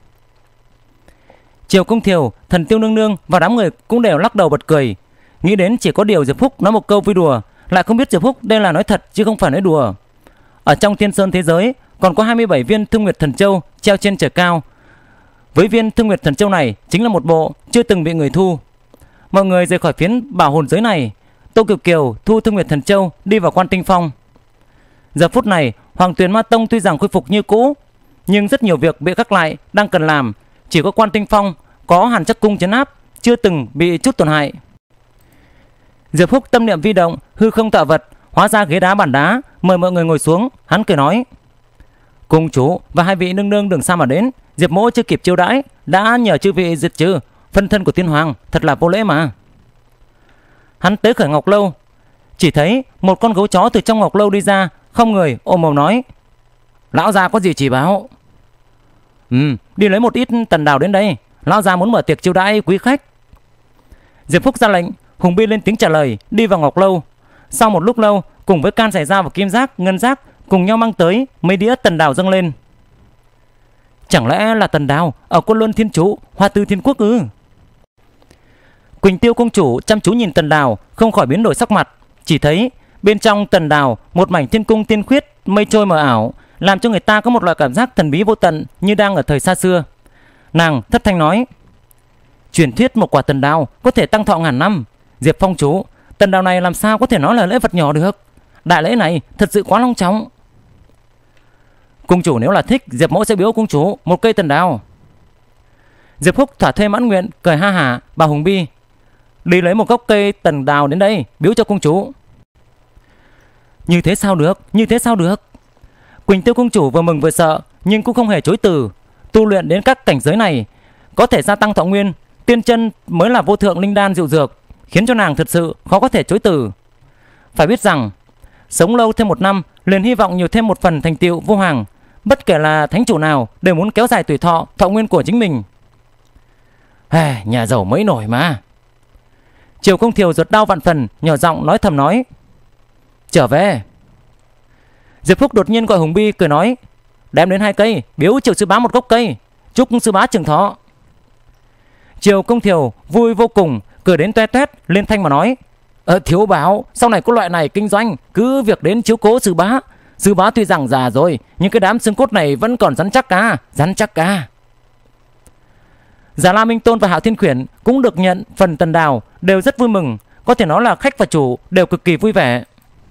Triều Công Thiều, Thần Tiêu nương nương và đám người cũng đều lắc đầu bật cười, nghĩ đến chỉ có điều Diệp Húc nói một câu vui đùa, lại không biết Diệp Húc đây là nói thật chứ không phải nói đùa. Ở trong Thiên Sơn thế giới còn có hai mươi bảy viên Thương Nguyệt Thần Châu treo trên trời cao. Với viên Thương Nguyệt Thần Châu này chính là một bộ chưa từng bị người thu. Mọi người rời khỏi phiến bảo hồn giới này, Tô Kiều Kiều thu Thương Nguyệt Thần Châu đi vào Quan Tinh Phong. Giờ phút này Hoàng Tuyền Ma Tông tuy rằng khôi phục như cũ, nhưng rất nhiều việc bị gác lại đang cần làm. Chỉ có Quan Tinh Phong có Hàn Chắc Cung trấn áp, chưa từng bị chút tổn hại. Diệp Húc tâm niệm vi động, hư không tạo vật, hóa ra ghế đá bàn đá, mời mọi người ngồi xuống. Hắn cười nói: Cung chủ và hai vị nương nương đường xa mà đến, Diệp mỗ chưa kịp chiêu đãi đã nhờ chư vị diệt trừ phân thân của tiên hoàng, thật là vô lễ mà. Hắn tới khởi ngọc lâu, chỉ thấy một con gấu chó từ trong ngọc lâu đi ra, không người ôm mồm nói: Lão gia có gì chỉ báo? Ừ, đi lấy một ít tần đào đến đây, lão gia muốn mở tiệc chiêu đãi quý khách. Diệp Phúc ra lệnh, Hùng Bi lên tiếng trả lời, đi vào ngọc lâu. Sau một lúc lâu, cùng với Can Giải Dao và Kim Giác, Ngân Giác cùng nhau mang tới mấy đĩa tần đào dâng lên. Chẳng lẽ là tần đào ở Côn Luân Thiên Chủ, Hoa Tư Thiên Quốc ư? Quỳnh Tiêu công chủ chăm chú nhìn tần đào, không khỏi biến đổi sắc mặt. Chỉ thấy bên trong tần đào một mảnh thiên cung tiên khuyết, mây trôi mờ ảo, làm cho người ta có một loại cảm giác thần bí vô tận, như đang ở thời xa xưa. Nàng thất thanh nói: Truyền thuyết một quả tần đào có thể tăng thọ ngàn năm. Diệp phong chủ, tần đào này làm sao có thể nói là lễ vật nhỏ được? đại lễ này thật sự quá long trọng. Cung chủ nếu là thích, Diệp mẫu sẽ biếu cung chủ một cây tần đào. Diệp Phúc thỏa thuê mãn nguyện, cười ha hả bảo Hùng Bi: đi lấy một gốc cây tần đào đến đây biếu cho cung chủ. Như thế sao được, như thế sao được. Quỳnh Tiêu cung chủ vừa mừng vừa sợ, nhưng cũng không hề chối từ. Tu luyện đến các cảnh giới này có thể gia tăng thọ nguyên, tiên chân mới là vô thượng linh đan diệu dược, khiến cho nàng thật sự khó có thể chối từ. Phải biết rằng sống lâu thêm một năm liền hy vọng nhiều thêm một phần thành tựu vô hoàng. Bất kể là thánh chủ nào đều muốn kéo dài tuổi thọ, thọ nguyên của chính mình. Hey, nhà giàu mới nổi mà. Triều Công Thiều ruột đau vạn phần, nhỏ giọng nói thầm nói: trở về. Diệp Phúc đột nhiên gọi Hùng Bi, cười nói: đem đến hai cây, biếu Triều sư bá một gốc cây, chúc sư bá trường thọ. Triều Công Thiều vui vô cùng, cười đến toe toét, lên thanh mà nói: ờ, thiếu báo, sau này có loại này kinh doanh, cứ việc đến chiếu cố sư bá. Sư bá tuy rằng già rồi, nhưng cái đám xương cốt này vẫn còn rắn chắc cả, rắn chắc cả. Già La Minh Tôn và Hạo Thiên Khuyển cũng được nhận phần tần đào, đều rất vui mừng. Có thể nói là khách và chủ đều cực kỳ vui vẻ.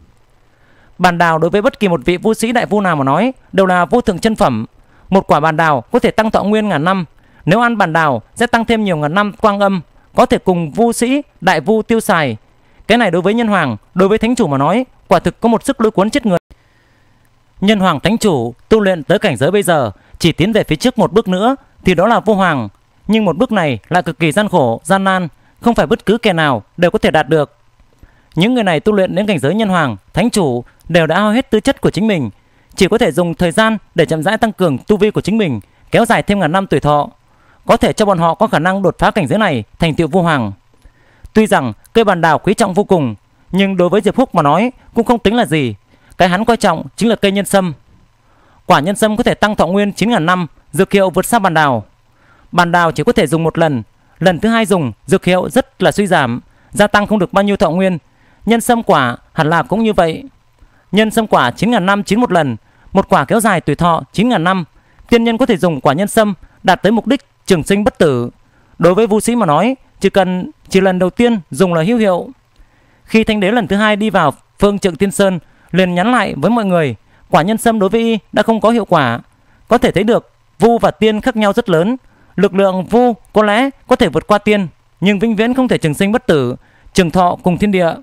Bàn đào đối với bất kỳ một vị vu sĩ đại vu nào mà nói đều là vô thượng chân phẩm. Một quả bàn đào có thể tăng thọ nguyên ngàn năm. Nếu ăn bàn đào sẽ tăng thêm nhiều ngàn năm quang âm, có thể cùng vu sĩ đại vu tiêu xài. Cái này đối với nhân hoàng, đối với thánh chủ mà nói, quả thực có một sức lôi cuốn chết người. Nhân hoàng thánh chủ tu luyện tới cảnh giới bây giờ, chỉ tiến về phía trước một bước nữa thì đó là vô hoàng. Nhưng một bước này là cực kỳ gian khổ, gian nan, không phải bất cứ kẻ nào đều có thể đạt được. Những người này tu luyện đến cảnh giới nhân hoàng, thánh chủ đều đã hao hết tư chất của chính mình, chỉ có thể dùng thời gian để chậm rãi tăng cường tu vi của chính mình, kéo dài thêm ngàn năm tuổi thọ, có thể cho bọn họ có khả năng đột phá cảnh giới này, thành tựu vô hoàng. Tuy rằng cây bàn đào quý trọng vô cùng, nhưng đối với Diệp Phúc mà nói cũng không tính là gì. Cái hắn coi trọng chính là cây nhân sâm. Quả nhân sâm có thể tăng thọ nguyên chín ngàn năm, dược hiệu vượt xa bàn đào. Bàn đào chỉ có thể dùng một lần, lần thứ hai dùng dược hiệu rất là suy giảm, gia tăng không được bao nhiêu thọ nguyên. Nhân sâm quả hẳn là cũng như vậy. Nhân sâm quả chín ngàn năm chín một lần, một quả kéo dài tuổi thọ chín ngàn năm. Tiên nhân có thể dùng quả nhân sâm đạt tới mục đích trường sinh bất tử. Đối với vu sĩ mà nói, chỉ cần chỉ lần đầu tiên dùng là hữu hiệu. Khi Thanh Đế lần thứ hai đi vào Phương Trượng Tiên Sơn, liền nhắn lại với mọi người, quả nhân sâm đối với y đã không có hiệu quả. Có thể thấy được vu và tiên khác nhau rất lớn. Lực lượng vu có lẽ có thể vượt qua tiên, nhưng vĩnh viễn không thể trường sinh bất tử, trường thọ cùng thiên địa.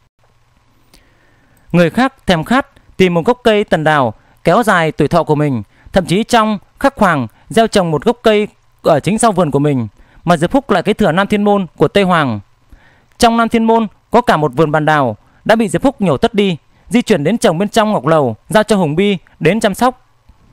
Người khác thèm khát tìm một gốc cây tần đào kéo dài tuổi thọ của mình, thậm chí trong khắc hoàng gieo trồng một gốc cây ở chính sau vườn của mình. Mà Diệp Phúc lại kế thừa Nam Thiên Môn của Tây Hoàng. Trong Nam Thiên Môn có cả một vườn bàn đào đã bị Diệp Phúc nhổ tất đi, di chuyển đến trồng bên trong ngọc lầu, giao cho Hùng Bi đến chăm sóc.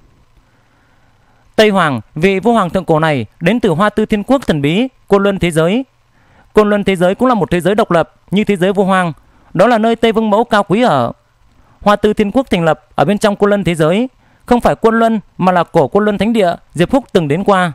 Tây Hoàng, vị vua hoàng thượng cổ này đến từ Hoa Tư Thiên Quốc thần bí Côn Luân thế giới. Côn Luân thế giới cũng là một thế giới độc lập như thế giới vua hoàng, đó là nơi Tây Vương Mẫu cao quý ở. Hoa Tư Thiên Quốc thành lập ở bên trong Côn Luân thế giới, không phải Côn Luân mà là cổ Côn Luân Thánh Địa Diệp Phúc từng đến qua.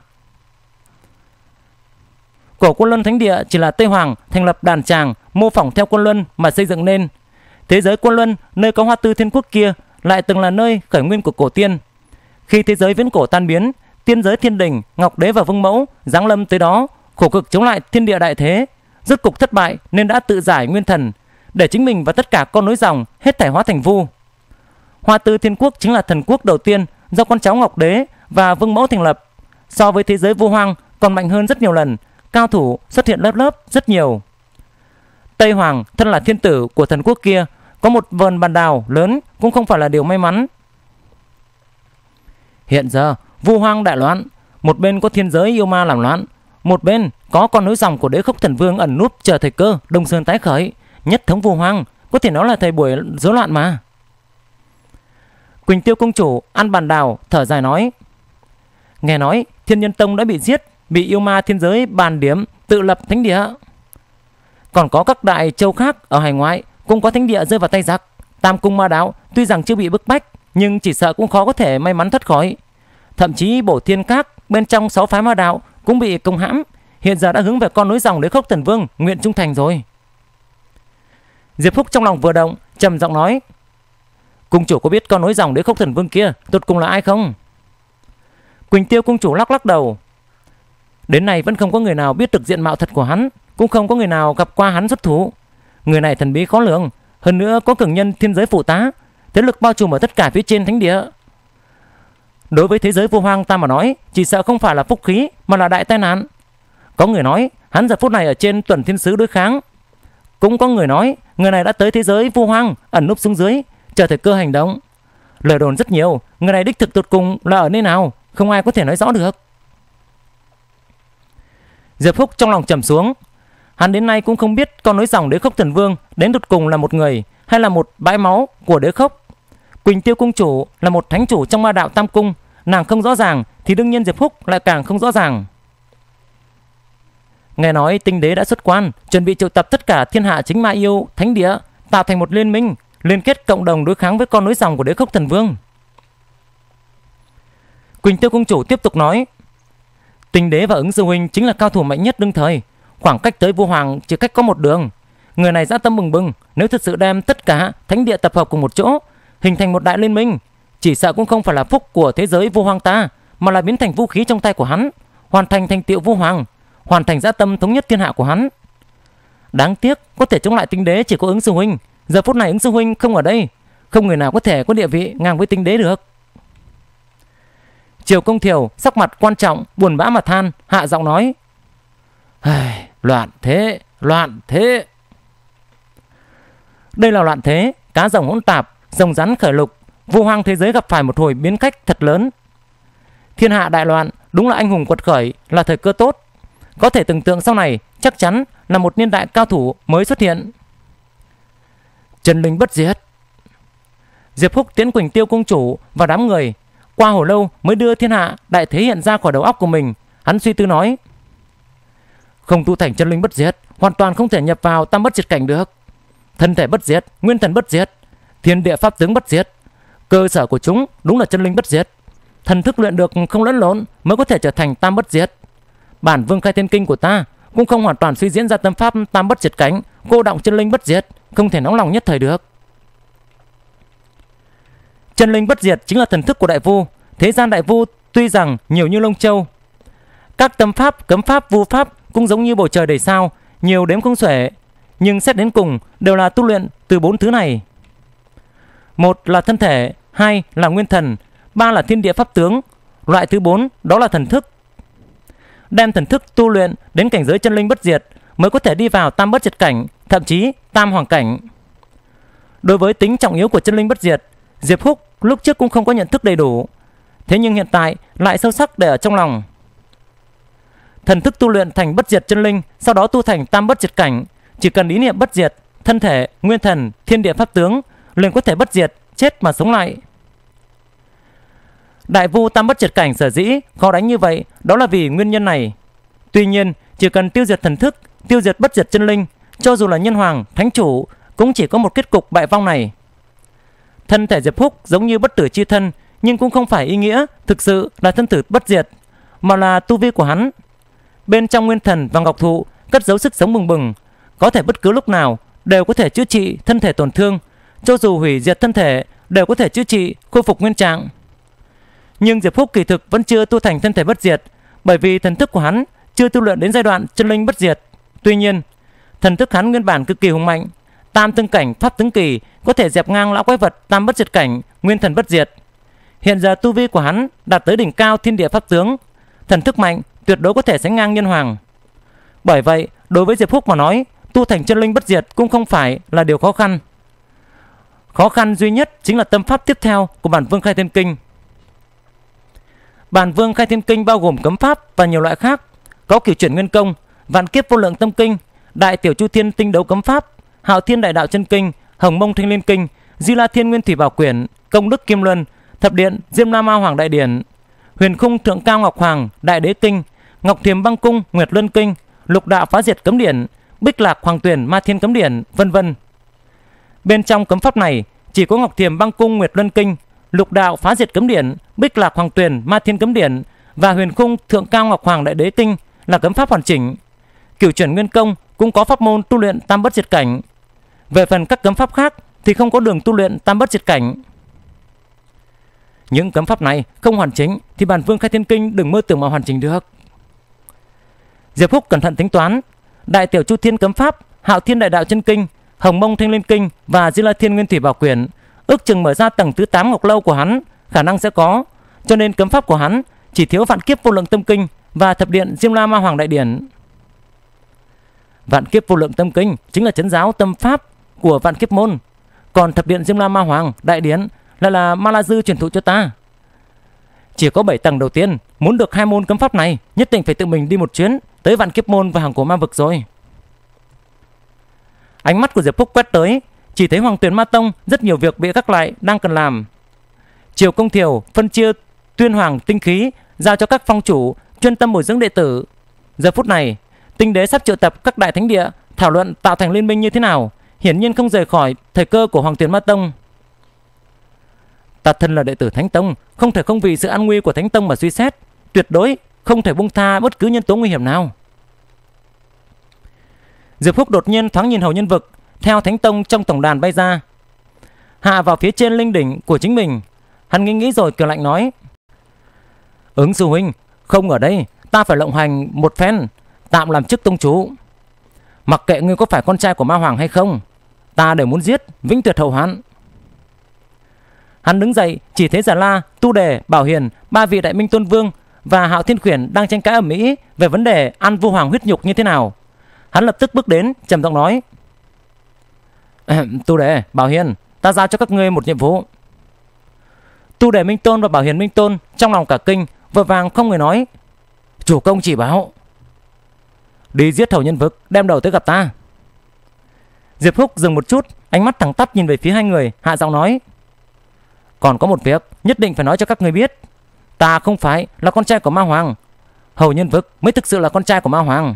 Cổ Côn Luân Thánh Địa chỉ là Tây Hoàng thành lập đàn tràng mô phỏng theo Côn Luân mà xây dựng nên. Thế giới Côn Luân, nơi có Hoa Tư Thiên Quốc kia, lại từng là nơi khởi nguyên của cổ tiên. Khi thế giới viễn cổ tan biến, tiên giới Thiên Đình, Ngọc Đế và Vương Mẫu giáng lâm tới đó, khổ cực chống lại thiên địa đại thế, rốt cục thất bại nên đã tự giải nguyên thần, để chính mình và tất cả con nối dòng hết thảy hóa thành vu. Hoa Tư Thiên Quốc chính là thần quốc đầu tiên do con cháu Ngọc Đế và Vương Mẫu thành lập. So với thế giới vô hoang còn mạnh hơn rất nhiều lần, cao thủ xuất hiện lớp lớp rất nhiều. Tây Hoàng thân là thiên tử của thần quốc kia, có một vườn bàn đào lớn cũng không phải là điều may mắn. Hiện giờ vu hoang đại loạn, một bên có thiên giới yêu ma làm loạn, một bên có con nối dòng của Đế Khốc Thần Vương ẩn núp chờ thời cơ Đông Sơn tái khởi, nhất thống vu hoang, có thể nói là thời buổi rối loạn mà. Quỳnh Tiêu công chủ ăn bàn đào thở dài nói: nghe nói Thiên Nhân Tông đã bị giết, bị yêu ma thiên giới bàn điểm tự lập thánh địa. Còn có các đại châu khác ở hải ngoại cũng có thánh địa rơi vào tay giặc. Tam Cung Ma Đạo tuy rằng chưa bị bức bách, nhưng chỉ sợ cũng khó có thể may mắn thoát khỏi. Thậm chí Bổ Thiên Các bên trong sáu phái ma đạo cũng bị công hãm, hiện giờ đã hướng về con nối dòng Đế Khốc Thần Vương nguyện trung thành rồi. Diệp Phúc trong lòng vừa động, trầm giọng nói: cung chủ có biết con nối dòng Đế Khốc Thần Vương kia tột cùng là ai không? Quỳnh Tiêu cung chủ lắc lắc đầu: đến nay vẫn không có người nào biết được diện mạo thật của hắn, cũng không có người nào gặp qua hắn xuất thủ. Người này thần bí khó lường, Hơn nữa có cường nhân thiên giới phụ tá, thế lực bao trùm ở tất cả phía trên thánh địa. Đối với thế giới vô hoang ta mà nói, chỉ sợ không phải là phúc khí mà là đại tai nạn. Có người nói hắn giờ phút này ở trên tuần thiên sứ đối kháng. Cũng có người nói người này đã tới thế giới vô hoang, ẩn núp xuống dưới, chờ thời cơ hành động. Lời đồn rất nhiều, người này đích thực tột cùng là ở nơi nào, không ai có thể nói rõ được. Diệp Phúc trong lòng trầm xuống. Hắn đến nay cũng không biết con nối dòng Đế Khốc Thần Vương đến tột cùng là một người hay là một bãi máu của Đế Khốc. Quỳnh Tiêu Cung chủ là một thánh chủ trong Ma Đạo Tam Cung, nàng không rõ ràng thì đương nhiên Diệp Phúc lại càng không rõ ràng. Nghe nói Tinh Đế đã xuất quan, chuẩn bị triệu tập tất cả thiên hạ chính ma yêu thánh địa, tạo thành một liên minh, liên kết cộng đồng đối kháng với con nối dòng của Đế Khốc Thần Vương. Quỳnh Tiêu Cung chủ tiếp tục nói, Tinh Đế và Ứng Sư huynh chính là cao thủ mạnh nhất đương thời, khoảng cách tới Vô Hoàng chỉ cách có một đường. Người này dã tâm bừng bừng, nếu thật sự đem tất cả thánh địa tập hợp cùng một chỗ, hình thành một đại liên minh, chỉ sợ cũng không phải là phúc của thế giới vô hoang ta, mà là biến thành vũ khí trong tay của hắn, hoàn thành thành tựu vô hoàng, hoàn thành dã tâm thống nhất thiên hạ của hắn. Đáng tiếc có thể chống lại Tinh Đế chỉ có Ứng Sư huynh. Giờ phút này Ứng Sư huynh không ở đây, không người nào có thể có địa vị ngang với Tinh Đế được. Triều Công Thiều sắc mặt quan trọng, buồn bã mà than, hạ giọng nói, loạn thế, loạn thế. Đây là loạn thế, cá rồng hỗn tạp, rồng rắn khởi lục, vô hoang thế giới gặp phải một hồi biến cách thật lớn. Thiên hạ đại loạn, đúng là anh hùng quật khởi, là thời cơ tốt. Có thể tưởng tượng sau này chắc chắn là một niên đại cao thủ mới xuất hiện. Chân linh bất diệt. Diệp Phúc tiến Quỳnh Tiêu Cung chủ và đám người, qua hồi lâu mới đưa thiên hạ đại thế hiện ra khỏi đầu óc của mình. Hắn suy tư nói, không tu thành chân linh bất diệt, hoàn toàn không thể nhập vào tam bất diệt cảnh được. Thân thể bất diệt, nguyên thần bất diệt, thiên địa pháp tướng bất diệt, cơ sở của chúng đúng là chân linh bất diệt. Thần thức luyện được không lẫn lộn mới có thể trở thành tam bất diệt. Bản Vương Khai Thiên Kinh của ta cũng không hoàn toàn suy diễn ra tâm pháp tam bất diệt cảnh, cô động chân linh bất diệt, không thể nóng lòng nhất thời được. Chân linh bất diệt chính là thần thức của đại vu. Thế gian đại vu tuy rằng nhiều như lông châu, các tâm pháp, cấm pháp, vu pháp cũng giống như bầu trời đầy sao, nhiều đếm không xuể, nhưng xét đến cùng đều là tu luyện từ bốn thứ này. Một là thân thể, hai là nguyên thần, ba là thiên địa pháp tướng, loại thứ bốn đó là thần thức. Đem thần thức tu luyện đến cảnh giới chân linh bất diệt mới có thể đi vào tam bất diệt cảnh, thậm chí tam hoàng cảnh. Đối với tính trọng yếu của chân linh bất diệt, Diệp Phúc lúc trước cũng không có nhận thức đầy đủ, thế nhưng hiện tại lại sâu sắc để ở trong lòng. Thần thức tu luyện thành bất diệt chân linh, sau đó tu thành tam bất diệt cảnh, chỉ cần ý niệm bất diệt, thân thể, nguyên thần, thiên địa pháp tướng liền có thể bất diệt, chết mà sống lại. Đại vu tam bất diệt cảnh sở dĩ khó đánh như vậy, đó là vì nguyên nhân này. Tuy nhiên, chỉ cần tiêu diệt thần thức, tiêu diệt bất diệt chân linh, cho dù là nhân hoàng, thánh chủ cũng chỉ có một kết cục bại vong này. Thân thể Diệp Phúc giống như bất tử chi thân, nhưng cũng không phải ý nghĩa thực sự là thân tử bất diệt, mà là tu vi của hắn. Bên trong nguyên thần và ngọc thụ cất giấu sức sống bừng bừng, có thể bất cứ lúc nào đều có thể chữa trị thân thể tổn thương, cho dù hủy diệt thân thể đều có thể chữa trị, khôi phục nguyên trạng. Nhưng Diệp Phúc kỳ thực vẫn chưa tu thành thân thể bất diệt, bởi vì thần thức của hắn chưa tu luyện đến giai đoạn chân linh bất diệt. Tuy nhiên, thần thức hắn nguyên bản cực kỳ hùng mạnh, tam tương cảnh pháp tướng kỳ có thể dẹp ngang lão quái vật tam bất diệt cảnh, nguyên thần bất diệt. Hiện giờ tu vi của hắn đạt tới đỉnh cao thiên địa pháp tướng, thần thức mạnh tuyệt đối có thể sánh ngang nhân hoàng. Bởi vậy, đối với Diệp Phúc mà nói, tu thành chân linh bất diệt cũng không phải là điều khó khăn. Khó khăn duy nhất chính là tâm pháp tiếp theo của bản Vương Khai Thiên Kinh. Bản Vương Khai Thiên Kinh bao gồm cấm pháp và nhiều loại khác, có Cửu Chuyển Nguyên Công, Vạn Kiếp Vô Lượng Tâm Kinh, Đại Tiểu Chu Thiên Tinh Đấu Cấm Pháp, Hạo Thiên Đại Đạo Chân Kinh, Hồng Mông Thanh Liên Kinh, Di La Thiên Nguyên Thủy Bảo Quyển, Công Đức Kim Luân, Thập Điện Diêm La Ma Hoàng Đại Điển, Huyền Khung Thượng Cao Ngọc Hoàng Đại Đế Kinh, Ngọc Thiềm Băng Cung Nguyệt Luân Kinh, Lục Đạo Phá Diệt Cấm Điển, Bích Lạc Hoàng Tuyển Ma Thiên Cấm Điển, vân vân. Bên trong cấm pháp này chỉ có Ngọc Thiềm Băng Cung Nguyệt Luân Kinh, Lục Đạo Phá Diệt Cấm Điển, Bích Lạc Hoàng Tuyển Ma Thiên Cấm Điển và Huyền Khung Thượng Cao Ngọc Hoàng Đại Đế Kinh là cấm pháp hoàn chỉnh. Cửu Chuyển Nguyên Công cũng có pháp môn tu luyện tam bất diệt cảnh. Về phần các cấm pháp khác thì không có đường tu luyện tam bất diệt cảnh. Những cấm pháp này không hoàn chỉnh thì bản Vương Khai Thiên Kinh đừng mơ tưởng mà hoàn chỉnh được. Diệp Phúc cẩn thận tính toán, Đại Tiểu Chu Thiên Cấm Pháp, Hạo Thiên Đại Đạo Chân Kinh, Hồng Mông Thanh Liên Kinh và Di La Thiên Nguyên Thủy Bảo Quyển, ước chừng mở ra tầng thứ tám Ngọc Lâu của hắn khả năng sẽ có, cho nên cấm pháp của hắn chỉ thiếu Vạn Kiếp Vô Lượng Tâm Kinh và Thập Điện Diêm La Ma Hoàng Đại Điển. Vạn Kiếp Vô Lượng Tâm Kinh chính là trấn giáo tâm pháp của Vạn Kiếp môn, còn Thập Điện Diêm La Ma Hoàng Đại Điển lại là Ma La Dư truyền thụ cho ta. Chỉ có bảy tầng đầu tiên, muốn được hai môn cấm pháp này nhất định phải tự mình đi một chuyến tới Vạn Kiếp môn và Hàng Cổ Ma Vực rồi. Ánh mắt của Diệp Phúc quét tới, chỉ thấy Hoàng Tuyền Ma Tông rất nhiều việc bị gác lại đang cần làm. Triều Công Thiều phân chia Tuyên Hoàng tinh khí giao cho các phong chủ chuyên tâm bồi dưỡng đệ tử. Giờ phút này, Tinh Đế sắp triệu tập các đại thánh địa thảo luận tạo thành liên minh như thế nào, hiển nhiên không rời khỏi thời cơ của Hoàng Tuyền Ma Tông. Ta thân là đệ tử Thánh Tông, không thể không vì sự an nguy của Thánh Tông mà suy xét, tuyệt đối không thể buông tha bất cứ nhân tố nguy hiểm nào. Diệp Phúc đột nhiên thoáng nhìn Hầu Nhân Vực theo Thánh Tông trong tổng đàn bay ra, hạ vào phía trên linh đỉnh của chính mình. Hắn nghĩ nghĩ rồi cười lạnh nói: Ứng sư huynh không ở đây, ta phải lộng hành một phen, tạm làm chức tông chủ. Mặc kệ ngươi có phải con trai của Ma Hoàng hay không, ta đều muốn giết, vĩnh tuyệt hậu hoạn. Hắn đứng dậy, chỉ thấy Già La, Tu Đề, Bảo Hiền, ba vị Đại Minh Tôn Vương và Hạo Thiên Khuyển đang tranh cãi ầm ĩ về vấn đề ăn Vu Hoàng huyết nhục như thế nào. Hắn lập tức bước đến, trầm giọng nói: Tu Đề, Bảo Hiền, ta giao cho các ngươi một nhiệm vụ. Tu Đề Minh Tôn và Bảo Hiền Minh Tôn trong lòng cả kinh, vội vàng không người nói: Chủ công chỉ bảo. Đi giết Hầu Nhân Vực, đem đầu tới gặp ta. Diệp Phúc dừng một chút, ánh mắt thẳng tắp nhìn về phía hai người, hạ giọng nói: Còn có một việc nhất định phải nói cho các ngươi biết. Ta không phải là con trai của Ma Hoàng, Hầu Nhân Vực mới thực sự là con trai của Ma Hoàng.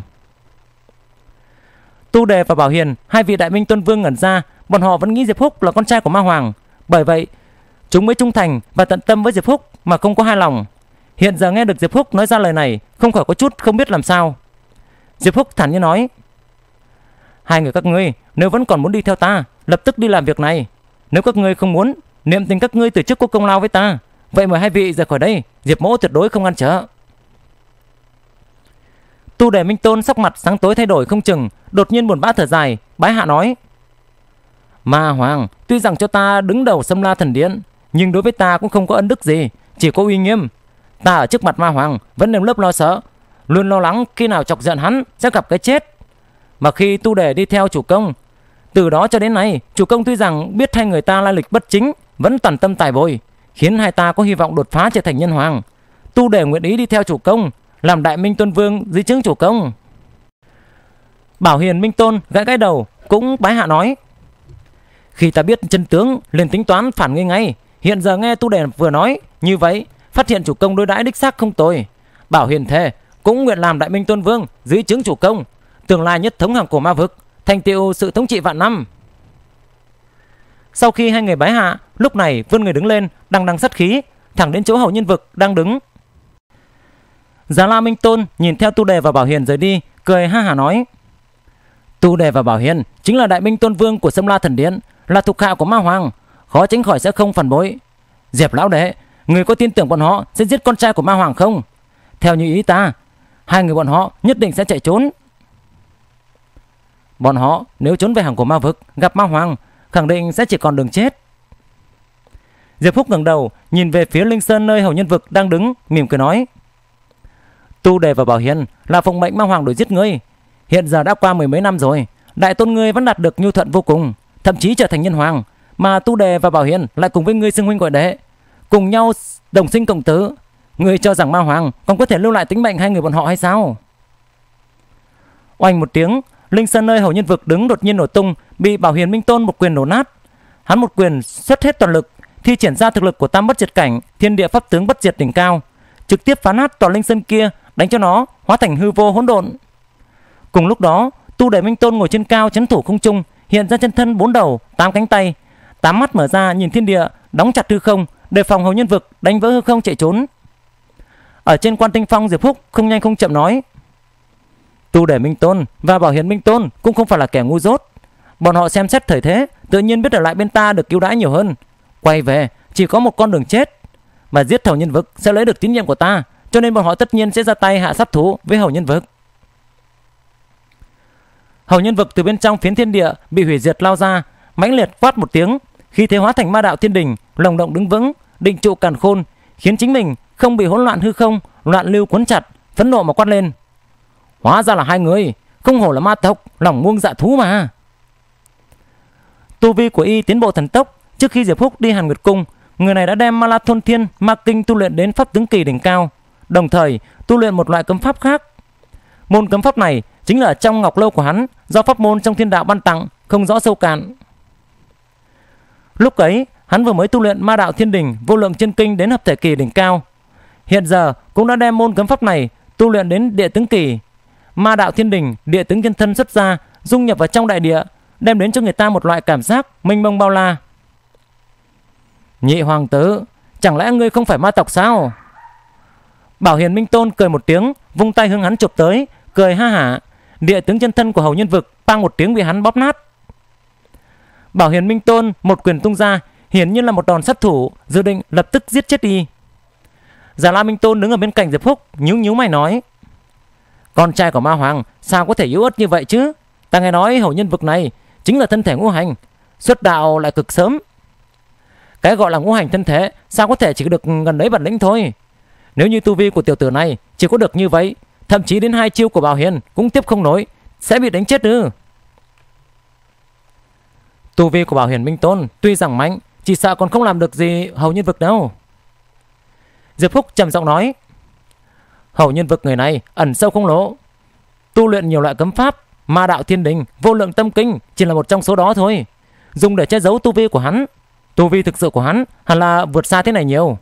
Tu Đề và Bảo Hiền, hai vị Đại Minh Tôn Vương ngẩn ra, bọn họ vẫn nghĩ Diệp Phúc là con trai của Ma Hoàng, bởi vậy chúng mới trung thành và tận tâm với Diệp Phúc mà không có hai lòng. Hiện giờ nghe được Diệp Phúc nói ra lời này, không khỏi có chút không biết làm sao. Diệp Phúc thản nhiên nói: Hai người các ngươi nếu vẫn còn muốn đi theo ta, lập tức đi làm việc này. Nếu các ngươi không muốn, niệm tình các ngươi từ trước có công lao với ta, vậy mời hai vị rời khỏi đây, Diệp mỗ tuyệt đối không ngăn trở. Tu Đề Minh Tôn sắc mặt sáng tối thay đổi không chừng, đột nhiên buồn bã thở dài, bái hạ nói: Ma Hoàng tuy rằng cho ta đứng đầu Sâm La Thần Điện, nhưng đối với ta cũng không có ân đức gì, chỉ có uy nghiêm. Ta ở trước mặt Ma Hoàng vẫn nơm nớp lo sợ, luôn lo lắng khi nào chọc giận hắn sẽ gặp cái chết. Mà khi Tu Đề đi theo chủ công, từ đó cho đến nay, chủ công tuy rằng biết hai người ta lai lịch bất chính, vẫn toàn tâm tài bồi, khiến hai ta có hy vọng đột phá trở thành nhân hoàng. Tu Đề nguyện ý đi theo chủ công, làm Đại Minh Tôn Vương dưới trướng chủ công. Bảo Hiền Minh Tôn gãi gãi đầu, cũng bái hạ nói: Khi ta biết chân tướng, liền tính toán phản ngươi ngay. Hiện giờ nghe Tu Đề vừa nói như vậy, phát hiện chủ công đối đãi đích xác không tồi. Bảo Hiền thề cũng nguyện làm Đại Minh Tôn Vương dưới trướng chủ công, tương lai nhất thống Hàng Cổ Ma Vực, thành tựu sự thống trị vạn năm. Sau khi hai người bái hạ, lúc này vươn người đứng lên, đằng đằng sát khí, thẳng đến chỗ Hầu Nhân Vực đang đứng. Già La Minh Tôn nhìn theo Tu Đề và Bảo Hiền rời đi, cười ha hả nói: Tu Đề và Bảo Hiền chính là Đại Minh Tôn Vương của Sâm La Thần Điện, là thuộc hạ của Ma Hoàng, khó tránh khỏi sẽ không phản bội. Diệp lão đệ, người có tin tưởng bọn họ sẽ giết con trai của Ma Hoàng không? Theo như ý ta, hai người bọn họ nhất định sẽ chạy trốn. Bọn họ nếu trốn về Hàng Cổ Ma Vực gặp Ma Hoàng, khẳng định sẽ chỉ còn đường chết. Diệp Phúc ngẩng đầu nhìn về phía Linh Sơn nơi Hầu Nhân Vực đang đứng, mỉm cười nói: Tu Đề và Bảo Hiền là phụng mệnh Ma Hoàng đuổi giết ngươi. Hiện giờ đã qua mười mấy năm rồi, đại tôn ngươi vẫn đạt được nhu thuận vô cùng, thậm chí trở thành nhân hoàng, mà Tu Đề và Bảo Hiền lại cùng với ngươi xưng huynh gọi đệ, cùng nhau đồng sinh cộng tử. Ngươi cho rằng Ma Hoàng còn có thể lưu lại tính mệnh hai người bọn họ hay sao? Oanh một tiếng, Linh Sơn nơi Hầu Nhân Vực đứng đột nhiên nổ tung, bị Bảo Hiền Minh Tôn một quyền nổ nát. Hắn một quyền xuất hết toàn lực, thi triển ra thực lực của Tam Bất Diệt Cảnh, Thiên Địa Pháp Tướng Bất Diệt đỉnh cao, trực tiếp phá nát tòa Linh Sơn kia, đánh cho nó hóa thành hư vô hỗn độn. Cùng lúc đó, Tu Đề Minh Tôn ngồi trên cao trấn thủ không trung, hiện ra chân thân bốn đầu, tám cánh tay, tám mắt mở ra nhìn thiên địa, đóng chặt hư không, đề phòng Hầu Nhân Vực đánh vỡ hư không chạy trốn. Ở trên Quan Tinh Phong, Diệp Phúc không nhanh không chậm nói: Tu Đề Minh Tôn và Bảo Hiền Minh Tôn cũng không phải là kẻ ngu dốt, bọn họ xem xét thời thế, tự nhiên biết ở lại bên ta được cứu đãi nhiều hơn. Quay về chỉ có một con đường chết, mà giết Hầu Nhân Vực sẽ lấy được tín nhiệm của ta, cho nên bọn họ tất nhiên sẽ ra tay hạ sát thủ với Hầu Nhân Vực. Hầu Nhân Vực từ bên trong phiến thiên địa bị hủy diệt lao ra, mãnh liệt quát một tiếng, khí thế hóa thành ma đạo thiên đình, lồng động đứng vững, định trụ càn khôn, khiến chính mình không bị hỗn loạn hư không, loạn lưu cuốn chặt, phẫn nộ mà quát lên: hóa ra là hai người, không hổ là ma tộc, lòng muông dạ thú mà. Tu vi của y tiến bộ thần tốc. Trước khi Diệp Húc đi Hàn Nguyệt Cung, người này đã đem Ma La Thôn Thiên Ma Kinh tu luyện đến pháp tướng kỳ đỉnh cao, đồng thời tu luyện một loại cấm pháp khác. Môn cấm pháp này chính là trong ngọc lâu của hắn, do pháp môn trong thiên đạo ban tặng, không rõ sâu cạn. Lúc ấy hắn vừa mới tu luyện Ma Đạo Thiên Đỉnh Vô Lượng Chân Kinh đến hợp thể kỳ đỉnh cao, hiện giờ cũng đã đem môn cấm pháp này tu luyện đến địa tướng kỳ. Ma Đạo Thiên Đỉnh địa tướng chân thân xuất ra, dung nhập vào trong đại địa, đem đến cho người ta một loại cảm giác mênh mông bao la. Nhị hoàng tử, chẳng lẽ ngươi không phải ma tộc sao? Bảo Hiền Minh Tôn cười một tiếng, vung tay hướng hắn chụp tới, cười ha hả. Địa tướng chân thân của Hầu Nhân Vực bang một tiếng bị hắn bóp nát. Bảo Hiền Minh Tôn một quyền tung ra, hiển nhiên là một đòn sát thủ, dự định lập tức giết chết đi. Già La Minh Tôn đứng ở bên cạnh Diệp Húc, nhíu nhíu mày nói: con trai của Ma Hoàng sao có thể yếu ớt như vậy chứ? Ta nghe nói Hầu Nhân Vực này chính là thân thể ngũ hành, xuất đạo lại cực sớm. Cái gọi là ngũ hành thân thể sao có thể chỉ được gần đấy bản lĩnh thôi. Nếu như tu vi của tiểu tử này chỉ có được như vậy, thậm chí đến hai chiêu của Bảo Hiền cũng tiếp không nổi, sẽ bị đánh chết ư? Tu vi của Bảo Hiền Minh Tôn tuy rằng mạnh, chỉ sợ còn không làm được gì Hầu Nhân Vực đâu. Diệp Húc trầm giọng nói: Hầu Nhân Vực người này ẩn sâu không lỗ, tu luyện nhiều loại cấm pháp, Ma Đạo Thiên Đình Vô Lượng Tâm Kinh chỉ là một trong số đó thôi, dùng để che giấu tu vi của hắn. Tu vi thực sự của hắn hẳn là vượt xa thế này nhiều.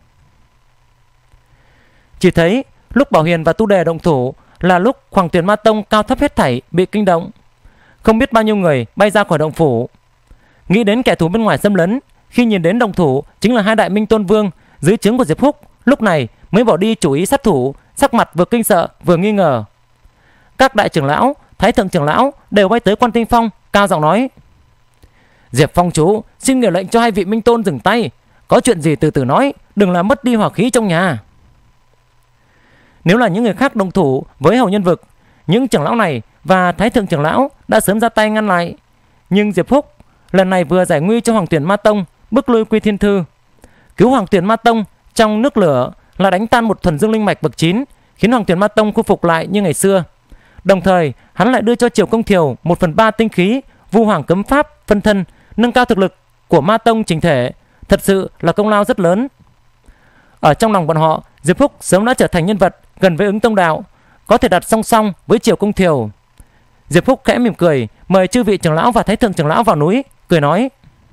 Chỉ thấy lúc Bảo Hiền và Tu Đề động thủ là lúc Hoàng Tuyền Ma Tông cao thấp hết thảy bị kinh động, không biết bao nhiêu người bay ra khỏi động phủ. Nghĩ đến kẻ thù bên ngoài xâm lấn, khi nhìn đến động thủ chính là hai đại Minh Tôn Vương dưới trướng của Diệp Húc, lúc này mới bỏ đi chủ ý sát thủ, sắc mặt vừa kinh sợ vừa nghi ngờ. Các đại trưởng lão, thái thượng trưởng lão đều bay tới Quan Tinh Phong, cao giọng nói: Diệp Phong chú, xin điều lệnh cho hai vị Minh Tôn dừng tay, có chuyện gì từ từ nói, đừng làm mất đi hỏa khí trong nhà. Nếu là những người khác động thủ với Hầu Nhân Vực, những trưởng lão này và thái thượng trưởng lão đã sớm ra tay ngăn lại. Nhưng Diệp Húc lần này vừa giải nguy cho Hoàng Tuyển Ma Tông, bức lui Quy Thiên Thư, cứu Hoàng Tuyển Ma Tông trong nước lửa, là đánh tan một thuần dương linh mạch bậc chín, khiến Hoàng Tuyển Ma Tông khôi phục lại như ngày xưa. Đồng thời hắn lại đưa cho Triều Công Thiều một phần ba tinh khí, vu hoàng cấm pháp phân thân, nâng cao thực lực của Ma Tông chỉnh thể, thật sự là công lao rất lớn. Ở trong lòng bọn họ, Diệp Húc sớm đã trở thành nhân vật gần với Ứng Tông Đạo, có thể đặt song song với Triều Công Thiều. Diệp Húc khẽ mỉm cười, mời chư vị trưởng lão và thái thượng trưởng lão vào núi, cười nói: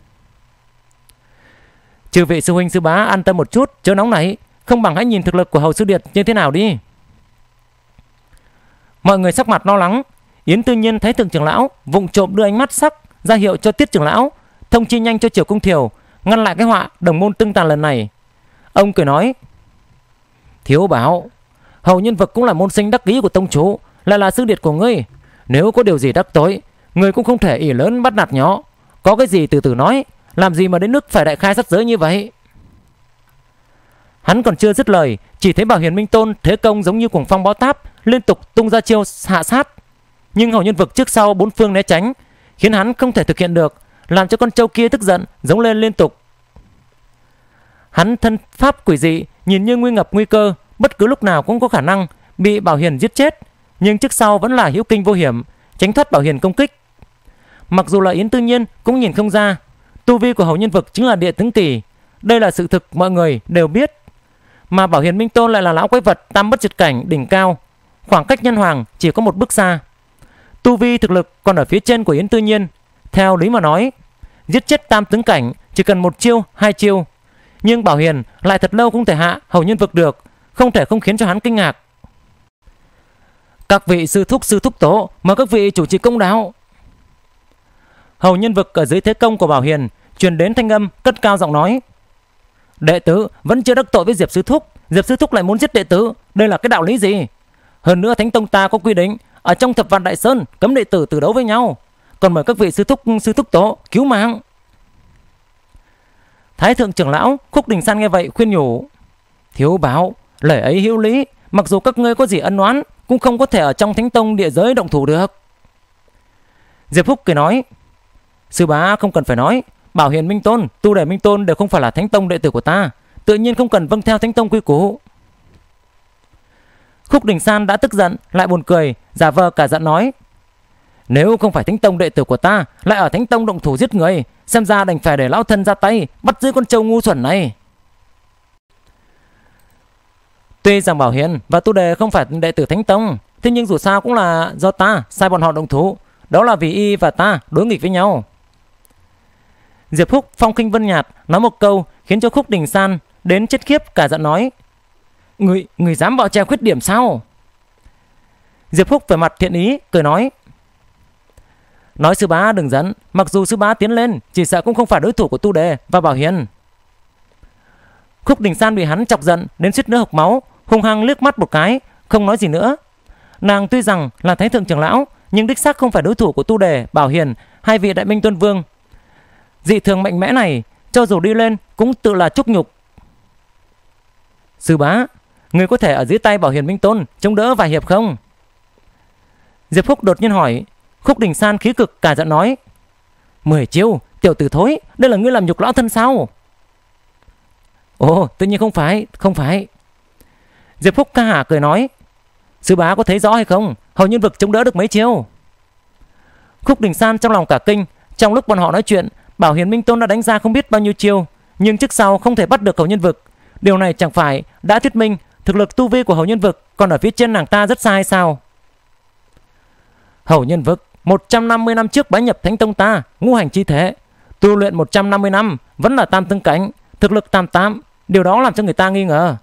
chư vị sư huynh sư bá an tâm một chút, chớ nóng nảy, không bằng hãy nhìn thực lực của Hầu Sư Điệt như thế nào đi. Mọi người sắc mặt lo lắng. Yến Tư Nhiên thái thượng trưởng lão vụng trộm đưa ánh mắt sắc ra hiệu cho Tiết trưởng lão thông chi nhanh cho Triều Công Thiều, ngăn lại cái họa đồng môn tương tàn lần này. Ông cười nói: thiếu bảo, Hầu Nhân Vực cũng là môn sinh đắc ý của tông chủ, lại là sư điệt của ngươi, nếu có điều gì đắc tội, ngươi cũng không thể ỷ lớn bắt nạt nhỏ, có cái gì từ từ nói, làm gì mà đến nước phải đại khai sát giới như vậy. Hắn còn chưa dứt lời, chỉ thấy Bảo Hiền Minh Tôn thế công giống như cuồng phong bão táp, liên tục tung ra chiêu hạ sát. Nhưng Hầu Nhân Vực trước sau bốn phương né tránh, khiến hắn không thể thực hiện được, làm cho con trâu kia tức giận giống lên liên tục. Hắn thân pháp quỷ dị, nhìn như nguy ngập nguy cơ, bất cứ lúc nào cũng có khả năng bị Bảo Hiền giết chết, nhưng trước sau vẫn là hữu kinh vô hiểm, tránh thoát Bảo Hiền công kích. Mặc dù là Yến Tư Nhiên cũng nhìn không ra, tu vi của Hầu Nhân Vực chính là địa tướng kỳ, đây là sự thực mọi người đều biết. Mà Bảo Hiền Minh Tôn lại là lão quái vật tam bất diệt cảnh đỉnh cao, khoảng cách nhân hoàng chỉ có một bước xa. Tu vi thực lực còn ở phía trên của Yến Tư Nhiên. Theo lý mà nói, giết chết tam tướng cảnh chỉ cần một chiêu, hai chiêu. Nhưng Bảo Hiền lại thật lâu không thể hạ Hầu Nhân Vực được, không thể không khiến cho hắn kinh ngạc. Các vị sư thúc sư thúc tổ, mời các vị chủ trì công đạo. Hầu Nhân Vực ở dưới thế công của Bảo Hiền truyền đến thanh âm cất cao giọng nói: đệ tử vẫn chưa đắc tội với Diệp sư thúc, Diệp sư thúc lại muốn giết đệ tử, đây là cái đạo lý gì? Hơn nữa Thánh Tông ta có quy định, ở trong Thập Vạn Đại Sơn cấm đệ tử từ đấu với nhau, còn mời các vị sư thúc sư thúc tổ cứu mạng. Thái thượng trưởng lão Khúc Đình San nghe vậy khuyên nhủ: thiếu bảo, lời ấy hữu lý, mặc dù các ngươi có gì ân oán cũng không có thể ở trong Thánh Tông địa giới động thủ được. Diệp Phúc cười nói: Sư bá không cần phải nói, Bảo Hiền Minh Tôn, Tu Đề Minh Tôn đều không phải là Thánh Tông đệ tử của ta, tự nhiên không cần vâng theo Thánh Tông quy củ. Khúc Đình San đã tức giận lại buồn cười, giả vờ cả giận nói: Nếu không phải Thánh Tông đệ tử của ta lại ở Thánh Tông động thủ giết người, xem ra đành phải để lão thân ra tay bắt giữ con trâu ngu xuẩn này. Tuy rằng Bảo Hiền và Tu Đề không phải đệ tử Thánh Tông, thế nhưng dù sao cũng là do ta sai bọn họ động thủ, đó là vì y và ta đối nghịch với nhau. Diệp Phúc phong khinh vân nhạt nói một câu khiến cho Khúc Đình San đến chết khiếp, cả giận nói: Người, người dám bảo che khuyết điểm sao? Diệp Phúc về mặt thiện ý cười nói: Nói sư bá đừng giận, mặc dù sư bá tiến lên chỉ sợ cũng không phải đối thủ của Tu Đề và Bảo Hiền. Khúc Đình San bị hắn chọc giận đến suýt nữa hộc máu, hung hăng liếc mắt một cái, không nói gì nữa. Nàng tuy rằng là Thái thượng trưởng lão, nhưng đích xác không phải đối thủ của Tu Đề, Bảo Hiền hai vị Đại Minh Tôn Vương. Dị thường mạnh mẽ này, cho dù đi lên cũng tự là chúc nhục. Sư bá, người có thể ở dưới tay Bảo Hiền Minh Tôn chống đỡ vài hiệp không? Diệp Phúc đột nhiên hỏi. Khúc Đình San khí cực cả giận nói: Mười chiêu, tiểu tử thối, đây là ngươi làm nhục lão thân sao? Ồ, tự nhiên không phải, không phải. Diệp Phúc ca hả cười nói: Sư bá có thấy rõ hay không? Hầu Nhân Vực chống đỡ được mấy chiêu? Khúc Đình San trong lòng cả kinh. Trong lúc bọn họ nói chuyện, Bảo Hiền Minh Tôn đã đánh ra không biết bao nhiêu chiêu, nhưng trước sau không thể bắt được Hầu Nhân Vực. Điều này chẳng phải đã thuyết minh thực lực tu vi của Hầu Nhân Vực còn ở phía trên nàng ta rất xa hay sao? Hầu Nhân Vực một trăm năm mươi năm trước bái nhập Thánh Tông ta, ngũ hành chi thể, tu luyện một trăm năm mươi năm vẫn là tam tương cảnh, thực lực tam tam, điều đó làm cho người ta nghi ngờ.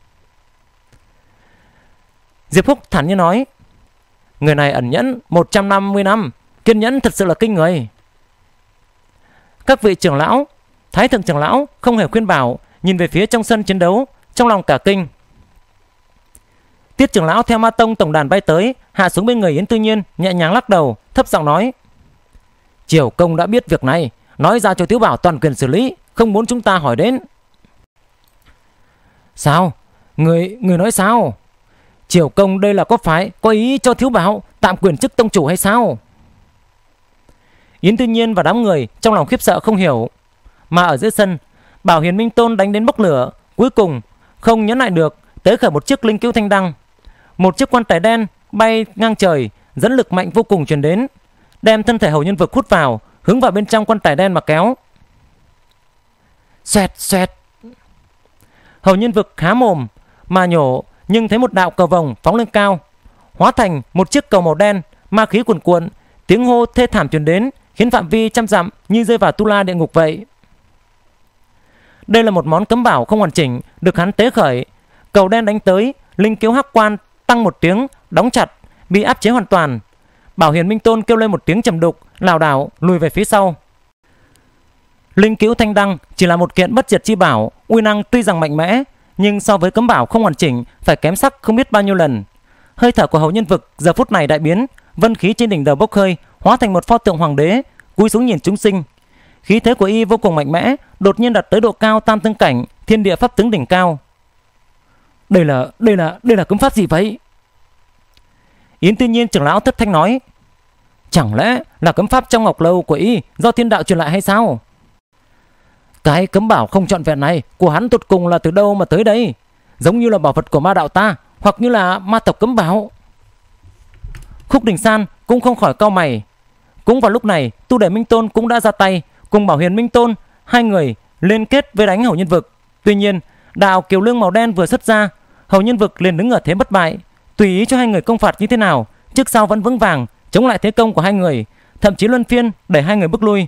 Diệp Phúc thản nhiên nói: Người này ẩn nhẫn một trăm năm mươi năm, kiên nhẫn thật sự là kinh người. Các vị trưởng lão, Thái thượng trưởng lão không hề khuyên bảo, nhìn về phía trong sân chiến đấu, trong lòng cả kinh. Tiết trưởng lão theo Ma Tông tổng đàn bay tới, hạ xuống bên người Yến Tư Nhiên, nhẹ nhàng lắc đầu, thấp giọng nói: Triều Công đã biết việc này, nói ra cho Thiếu Bảo toàn quyền xử lý, không muốn chúng ta hỏi đến. Sao? Người, người nói sao? Triều Công đây là có phải có ý cho Thiếu Bảo tạm quyền chức tông chủ hay sao? Yến Tư Nhiên và đám người trong lòng khiếp sợ không hiểu. Mà ở dưới sân, Bảo Hiền Minh Tôn đánh đến bốc lửa, cuối cùng không nhẫn lại được, tế khởi một chiếc linh cứu thanh đăng. Một chiếc quan tài đen bay ngang trời, dẫn lực mạnh vô cùng truyền đến, đem thân thể Hầu Nhân Vực hút vào, hướng vào bên trong quan tài đen mà kéo. Xoẹt xoẹt. Hầu Nhân Vực há mồm mà nhổ, nhưng thấy một đạo cầu vồng phóng lên cao, hóa thành một chiếc cầu màu đen, ma khí cuồn cuộn, tiếng hô thê thảm truyền đến, khiến phạm vi trăm dặm như rơi vào tu la địa ngục vậy. Đây là một món cấm bảo không hoàn chỉnh, được hắn tế khởi. Cầu đen đánh tới, linh kiếu hắc quan tăng một tiếng, đóng chặt, bị áp chế hoàn toàn. Bảo Hiền Minh Tôn kêu lên một tiếng trầm đục, lảo đảo lùi về phía sau. Linh cứu thanh đăng chỉ là một kiện bất diệt chi bảo, uy năng tuy rằng mạnh mẽ, nhưng so với cấm bảo không hoàn chỉnh phải kém sắc không biết bao nhiêu lần. Hơi thở của Hầu Nhân Vực giờ phút này đại biến, vân khí trên đỉnh đầu bốc hơi, hóa thành một pho tượng hoàng đế, cúi xuống nhìn chúng sinh. Khí thế của y vô cùng mạnh mẽ, đột nhiên đạt tới độ cao tam tương cảnh, thiên địa pháp tướng đỉnh cao. Đây là, đây là, đây là cấm pháp gì vậy? Yến Tư Nhiên trưởng lão thất thanh nói: Chẳng lẽ là cấm pháp trong ngọc lâu của y do thiên đạo truyền lại hay sao? Cái cấm bảo không trọn vẹn này của hắn tột cùng là từ đâu mà tới đây? Giống như là bảo vật của ma đạo ta, hoặc như là ma tộc cấm bảo. Khúc Đình San cũng không khỏi cau mày. Cũng vào lúc này, Tu Đề Minh Tôn cũng đã ra tay, cùng Bảo Hiền Minh Tôn hai người liên kết với đánh Hầu Nhân Vực. Tuy nhiên, đạo kiều lương màu đen vừa xuất ra, Hầu Nhân Vực liền đứng ở thế bất bại, tùy ý cho hai người công phạt như thế nào, trước sau vẫn vững vàng chống lại thế công của hai người, thậm chí luân phiên đẩy hai người bước lui.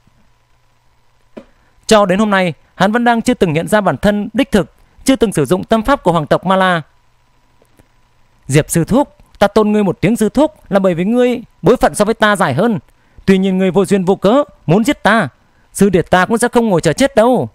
Cho đến hôm nay, hắn vẫn đang chưa từng hiện ra bản thân đích thực, chưa từng sử dụng tâm pháp của hoàng tộc Ma La. Diệp sư thúc, ta tôn ngươi một tiếng sư thúc là bởi vì ngươi bối phận so với ta dài hơn. Tuy nhiên ngươi vô duyên vô cớ muốn giết ta, sư điệt ta cũng sẽ không ngồi chờ chết đâu.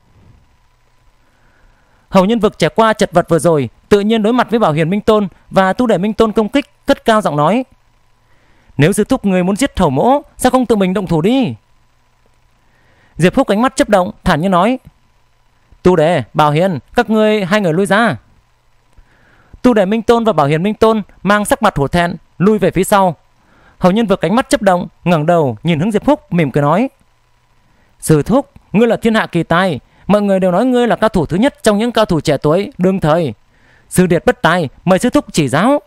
Hầu Nhân Vực trải qua chật vật vừa rồi, tự nhiên đối mặt với Bảo Hiền Minh Tôn và Tu Đề Minh Tôn công kích, cất cao giọng nói: Nếu sư thúc người muốn giết Hầu mỗ, sao không tự mình động thủ đi? Diệp Phúc ánh mắt chớp động, thản nhiên nói: Tu Đề, Bảo Hiền, các ngươi hai người lui ra. Tu Đề Minh Tôn và Bảo Hiền Minh Tôn mang sắc mặt hổ thẹn lui về phía sau. Hầu Nhân Vực ánh mắt chớp động, ngẩng đầu nhìn hướng Diệp Phúc mỉm cười nói: Sư thúc, ngươi là thiên hạ kỳ tài, mọi người đều nói ngươi là cao thủ thứ nhất trong những cao thủ trẻ tuổi đương thời. Sư điệt bất tài, mời sư thúc chỉ giáo.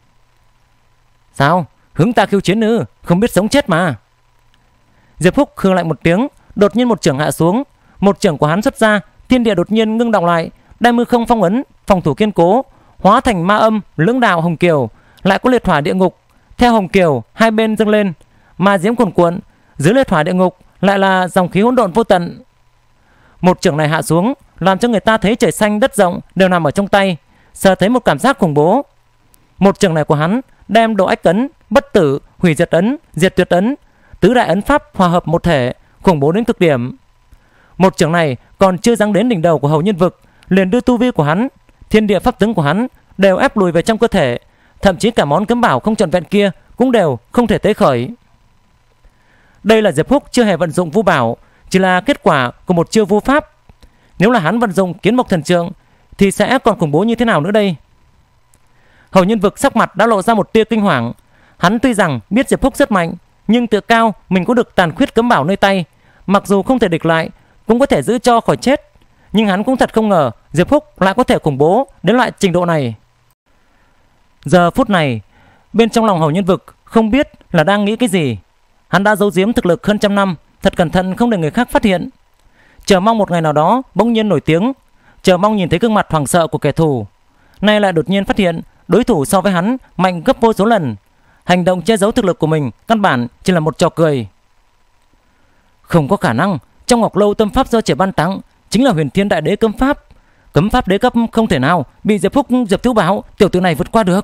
Sao, hướng ta khiêu chiến ư? Không biết sống chết mà. Diệp Phúc khương lại một tiếng, đột nhiên một chưởng hạ xuống. Một chưởng của hắn xuất ra, thiên địa đột nhiên ngưng động lại, đại mư không phong ấn, phòng thủ kiên cố, hóa thành ma âm, lưỡng đạo hồng kiều, lại có liệt hỏa địa ngục. Theo hồng kiều hai bên dâng lên, ma diễm cuồn cuộn, dưới liệt hỏa địa ngục lại là dòng khí hỗn độn vô tận. Một chưởng này hạ xuống, làm cho người ta thấy trời xanh đất rộng đều nằm ở trong tay, sờ thấy một cảm giác khủng bố. Một chưởng này của hắn đem độ ách ấn, bất tử, hủy diệt ấn, diệt tuyệt ấn, tứ đại ấn pháp hòa hợp một thể, khủng bố đến cực điểm. Một chưởng này còn chưa giáng đến đỉnh đầu của Hầu Nhân Vực, liền đưa tu vi của hắn, thiên địa pháp tướng của hắn đều ép lùi về trong cơ thể, thậm chí cả món cấm bảo không trọn vẹn kia cũng đều không thể tế khởi. Đây là Diệp Phúc chưa hề vận dụng vu bảo, chỉ là kết quả của một chiêu vu pháp. Nếu là hắn vận dụng Kiến Mộc Thần Trượng thì sẽ còn khủng bố như thế nào nữa đây? Hầu Nhân Vực sắc mặt đã lộ ra một tia kinh hoàng. Hắn tuy rằng biết Diệp Phúc rất mạnh, nhưng tự cao mình có được tàn khuyết cấm bảo nơi tay, mặc dù không thể địch lại cũng có thể giữ cho khỏi chết. Nhưng hắn cũng thật không ngờ Diệp Phúc lại có thể khủng bố đến loại trình độ này. Giờ phút này, bên trong lòng Hầu Nhân Vực không biết là đang nghĩ cái gì. Hắn đã giấu giếm thực lực hơn trăm năm, thật cẩn thận không để người khác phát hiện, chờ mong một ngày nào đó bỗng nhiên nổi tiếng, chờ mong nhìn thấy gương mặt hoảng sợ của kẻ thù. Nay lại đột nhiên phát hiện đối thủ so với hắn mạnh gấp vô số lần. Hành động che giấu thực lực của mình căn bản chỉ là một trò cười. Không có khả năng, trong Ngọc Lâu tâm pháp do trẻ ban tặng chính là Huyền Thiên Đại Đế cấm pháp. Cấm pháp đế cấp không thể nào bị Diệp Phúc, Diệp Thiếu Bảo tiểu tử này vượt qua được.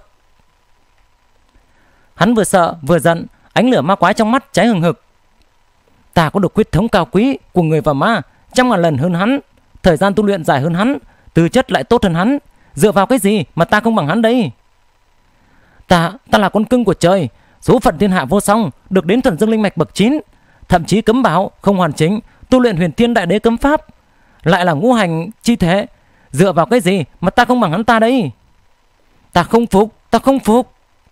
Hắn vừa sợ vừa giận, ánh lửa ma quái trong mắt cháy hừng hực. Ta có được huyết thống cao quý của người và ma, trăm ngàn lần hơn hắn, thời gian tu luyện dài hơn hắn, tư chất lại tốt hơn hắn, dựa vào cái gì mà ta không bằng hắn đây? Ta, ta là con cưng của trời, số phận thiên hạ vô song, được đến thuần dương linh mạch bậc chín, thậm chí cấm bảo không hoàn chỉnh, tu luyện Huyền Thiên Đại Đế cấm pháp, lại là ngũ hành chi thể, dựa vào cái gì mà ta không bằng hắn ta đấy? Ta không phục, ta không phục.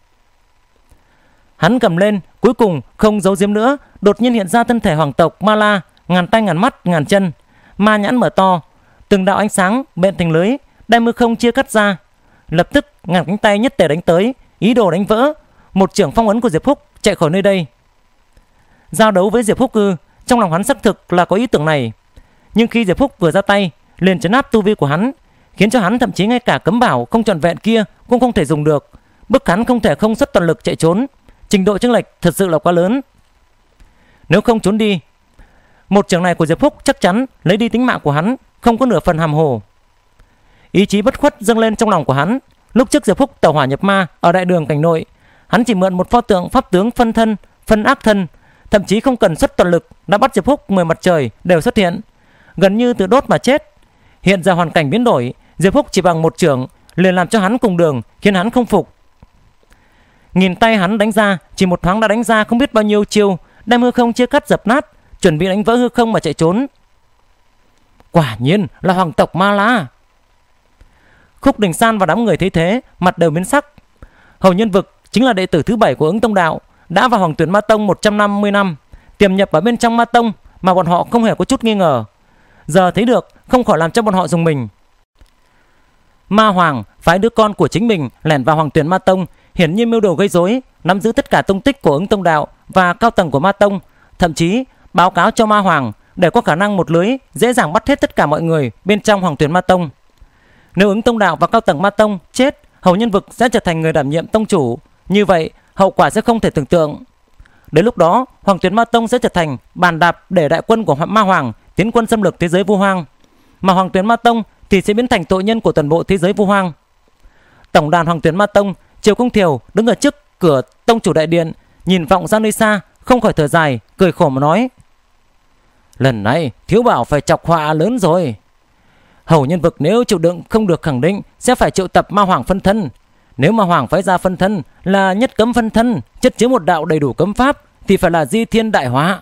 Hắn cầm lên, cuối cùng không giấu giếm nữa, đột nhiên hiện ra thân thể hoàng tộc Ma La, ngàn tay ngàn mắt ngàn chân, ma nhãn mở to, từng đạo ánh sáng bện thành lưới, đem mư không chia cắt ra. Lập tức ngàn cánh tay nhất tề đánh tới, ý đồ đánh vỡ. Một chưởng phong ấn của Diệp Phúc chạy khỏi nơi đây. Giao đấu với Diệp Phúc ư? Trong lòng hắn xác thực là có ý tưởng này, nhưng khi Diệp Phúc vừa ra tay liền trấn áp tu vi của hắn, khiến cho hắn thậm chí ngay cả cấm bảo không trọn vẹn kia cũng không thể dùng được, bức hắn không thể không xuất toàn lực chạy trốn. Trình độ chênh lệch thật sự là quá lớn. Nếu không trốn đi, một chưởng này của Diệp Phúc chắc chắn lấy đi tính mạng của hắn, không có nửa phần hàm hồ. Ý chí bất khuất dâng lên trong lòng của hắn. Lúc trước Diệp Phúc tẩu hỏa nhập ma ở đại đường cảnh nội, hắn chỉ mượn một pho tượng pháp tướng phân thân, phân ác thân, thậm chí không cần xuất toàn lực đã bắt Diệp Phúc mười mặt trời đều xuất hiện, gần như từ đốt mà chết. Hiện giờ hoàn cảnh biến đổi, Diệp Phúc chỉ bằng một chưởng liền làm cho hắn cùng đường, khiến hắn không phục. Nhìn tay hắn đánh ra, chỉ một thoáng đã đánh ra không biết bao nhiêu chiêu, đem hư không chia cắt dập nát, chuẩn bị đánh vỡ hư không mà chạy trốn. Quả nhiên là hoàng tộc Ma La. Khúc Đình San và đám người thấy thế, mặt đều biến sắc. Hầu Nhân Vực chính là đệ tử thứ bảy của Ứng Tông Đạo, đã vào Hoàng Tuyển Ma Tông một trăm năm mươi năm, tiềm nhập ở bên trong Ma Tông mà bọn họ không hề có chút nghi ngờ. Giờ thấy được không khỏi làm cho bọn họ dùng mình. Ma Hoàng phái đứa con của chính mình lẻn vào Hoàng Tuyển Ma Tông, hiển nhiên mưu đồ gây rối, nắm giữ tất cả tông tích của Ứng Tông Đạo và cao tầng của Ma Tông, thậm chí báo cáo cho Ma Hoàng để có khả năng một lưới dễ dàng bắt hết tất cả mọi người bên trong Hoàng Tuyển Ma Tông. Nếu Ứng Tông Đạo và cao tầng Ma Tông chết, Hầu Nhân Vực sẽ trở thành người đảm nhiệm tông chủ, như vậy hậu quả sẽ không thể tưởng tượng. Đến lúc đó, Hoàng Tuyển Ma Tông sẽ trở thành bàn đạp để đại quân của Ma Hoàng tiến quân xâm lược thế giới Vu Hoang, mà Hoàng Tuyển Ma Tông thì sẽ biến thành tội nhân của toàn bộ thế giới Vu Hoang. Tổng đàn Hoàng Tuyển Ma Tông, Triều Công Thiều đứng ở trước cửa tông chủ đại điện, nhìn vọng ra nơi xa, không khỏi thở dài, cười khổ mà nói: lần này Thiếu Bảo phải chọc họa lớn rồi. Hầu Nhân Vực nếu chịu đựng không được khẳng định sẽ phải triệu tập Ma Hoàng phân thân. Nếu Ma Hoàng phái ra phân thân là nhất cấm phân thân, chất chứa một đạo đầy đủ cấm pháp, thì phải là di thiên đại họa.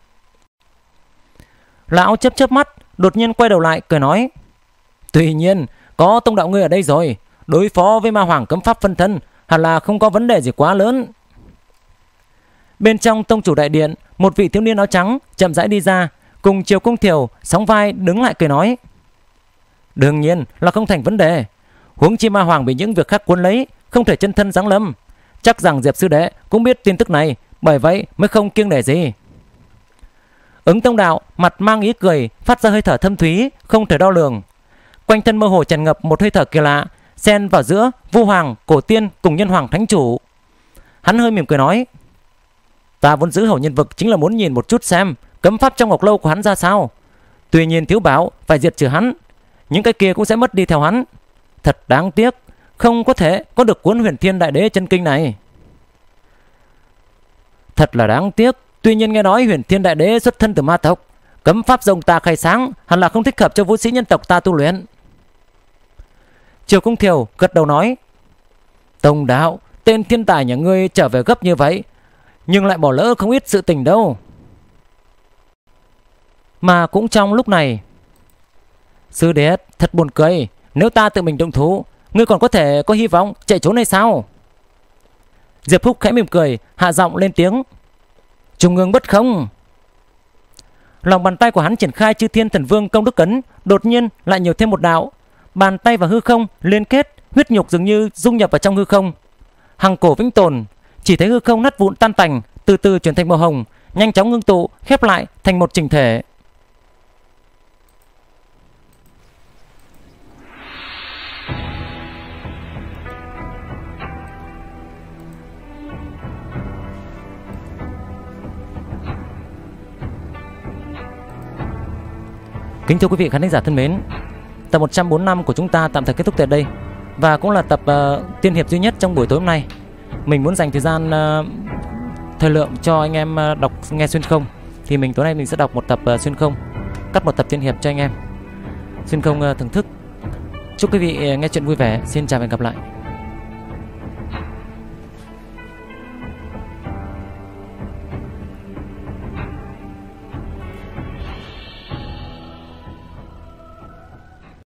Lão chớp chớp mắt, đột nhiên quay đầu lại cười nói: tuy nhiên có Tông Đạo ngươi ở đây rồi, đối phó với Ma Hoàng cấm pháp phân thân hẳn là không có vấn đề gì quá lớn. Bên trong tông chủ đại điện, một vị thiếu niên áo trắng chậm rãi đi ra, cùng Triều Cung Thiều sóng vai đứng lại cười nói: Đương nhiên là không thành vấn đề. Huống chi Ma Hoàng bị những việc khác cuốn lấy, không thể chân thân giáng lâm. Chắc rằng Diệp sư đệ cũng biết tin tức này, bởi vậy mới không kiêng nể gì. Ứng Tông Đạo mặt mang ý cười, phát ra hơi thở thâm thúy không thể đo lường. Quanh thân mơ hồ tràn ngập một hơi thở kỳ lạ, xen vào giữa Vu Hoàng, Cổ Tiên cùng Nhân Hoàng Thánh Chủ. Hắn hơi mỉm cười nói: Ta vốn giữ hầu nhân vực chính là muốn nhìn một chút xem cấm pháp trong Ngọc Lâu của hắn ra sao. Tuy nhiên thiếu bảo phải diệt trừ hắn, những cái kia cũng sẽ mất đi theo hắn. Thật đáng tiếc, không có thể có được cuốn Huyền Thiên Đại Đế chân kinh này. Thật là đáng tiếc. Tuy nhiên nghe nói Huyền Thiên Đại Đế xuất thân từ ma tộc, cấm pháp rồng ta khai sáng hẳn là không thích hợp cho vũ sĩ nhân tộc ta tu luyện. Triều Cung Thiều gật đầu nói: Tông Đạo, tên thiên tài nhà ngươi trở về gấp như vậy, nhưng lại bỏ lỡ không ít sự tình đâu. Mà cũng trong lúc này, sư đệ thật buồn cười, nếu ta tự mình động thủ, ngươi còn có thể có hy vọng chạy trốn hay sao? Diệp Phúc khẽ mỉm cười, hạ giọng lên tiếng: Trung ương bất không. Lòng bàn tay của hắn triển khai Chư Thiên Thần Vương công đức ấn, đột nhiên lại nhiều thêm một đạo. Bàn tay và hư không liên kết, huyết nhục dường như dung nhập vào trong hư không. Hằng cổ vĩnh tồn, chỉ thấy hư không nát vụn tan tành, từ từ chuyển thành màu hồng, nhanh chóng ngưng tụ, khép lại thành một chỉnh thể. Kính thưa quý vị khán giả thân mến, tập một trăm bốn mươi lăm của chúng ta tạm thời kết thúc tại đây, và cũng là tập uh, tiên hiệp duy nhất trong buổi tối hôm nay. Mình muốn dành thời gian uh, thời lượng cho anh em uh, đọc nghe xuyên không, thì mình tối nay mình sẽ đọc một tập uh, xuyên không, cắt một tập tiên hiệp cho anh em xuyên không uh, thưởng thức. Chúc quý vị uh, nghe chuyện vui vẻ. Xin chào và hẹn gặp lại.